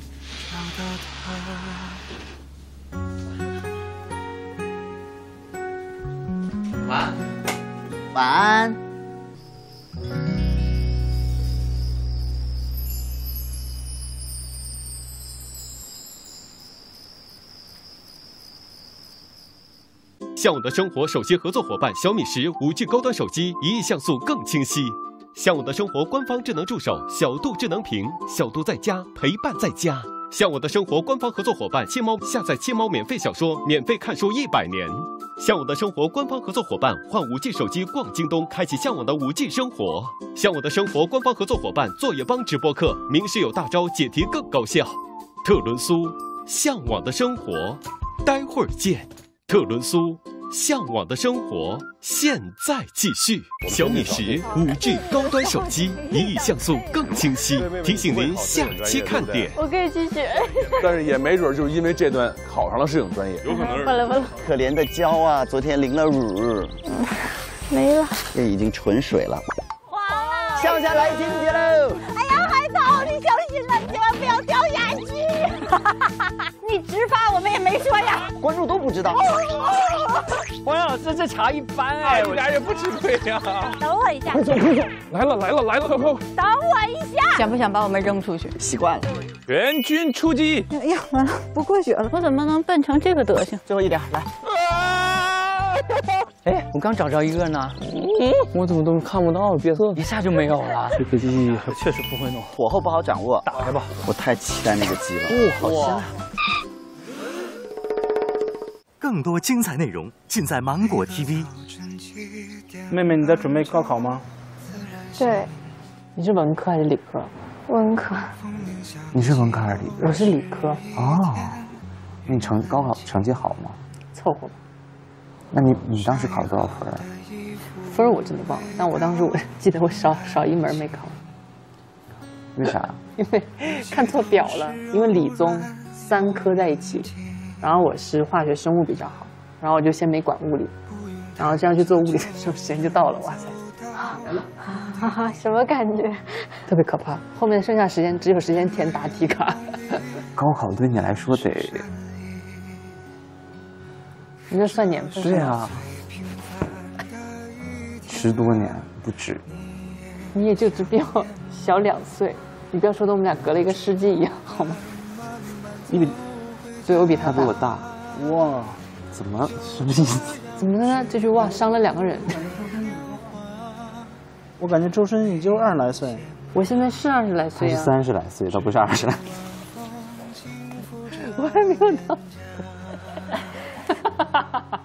晚安。晚安。 向往的生活首席合作伙伴小米10 5G 高端手机1亿像素更清晰。向往的生活官方智能助手小度智能屏，小度在家陪伴在家。向往的生活官方合作伙伴亲猫，下载亲猫免费小说，免费看书100年。向往的生活官方合作伙伴换5G 手机逛京东，开启向往的5G 生活。向往的生活官方合作伙伴作业帮直播课，名师有大招，解题更高效。特仑苏，向往的生活，待会儿见。特仑苏。向往的生活，现在继续。小米10 5G 高端手机，1亿像素更清晰。提醒您下期看点。 我可以继续。 但是也没准就是因为这段考上了摄影专业，有可能是。 完了完了， 可怜的娇啊，昨天淋了乳， 没了， 这已经纯水了。跳下来听节喽！ 哎呀，海草，你小心了，千万不要掉下去！你直发我们也没说呀， 观众都不知道。 黄洋老师这茶一般哎， 一点也不吃亏呀。 等我一下， 快走快走！来了，快！ 等我一下， 想不想把我们扔出去？ 习惯了。 全军出击！ 哎呀，完了，不过血了，我怎么能笨成这个德行？ 最后一点，来。哎，我刚找着一个呢，我怎么都看不到，别色一下就没有了。 这个机确实不会弄， 火候不好掌握。 打开吧， 我太期待那个鸡了。 哦，好香。 更多精彩内容尽在芒果 TV。 妹妹，你在准备高考吗？ 对， 你是文科还是理科？ 文科。 你是文科还是理科？ 我是理科。 哦，你高考成绩好吗？ 凑合吧。 那你当时考多少分啊？ 分我真的忘了，但我当时我记得我少一门没考。 为啥？ 因为看错表了，因为理综3科在一起，然后我是化学生物比较好，然后我就先没管物理，然后这样去做物理的时候时间就到了，哇塞， 哈哈，什么感觉？ 特别可怕。后面剩下时间只有时间填答题卡。 高考对你来说得。 你这算年份？ 对啊，10多年不止。 你也就只比我小2岁，你不要说的我们俩隔了一个世纪一样，好吗？对，我比他比我大。 哇， 怎么什么意思？ 怎么了？这句话伤了2个人。 我感觉周深你就20来岁， 我现在是20来岁啊。 他是30来岁，倒不是20来。 我还没有到。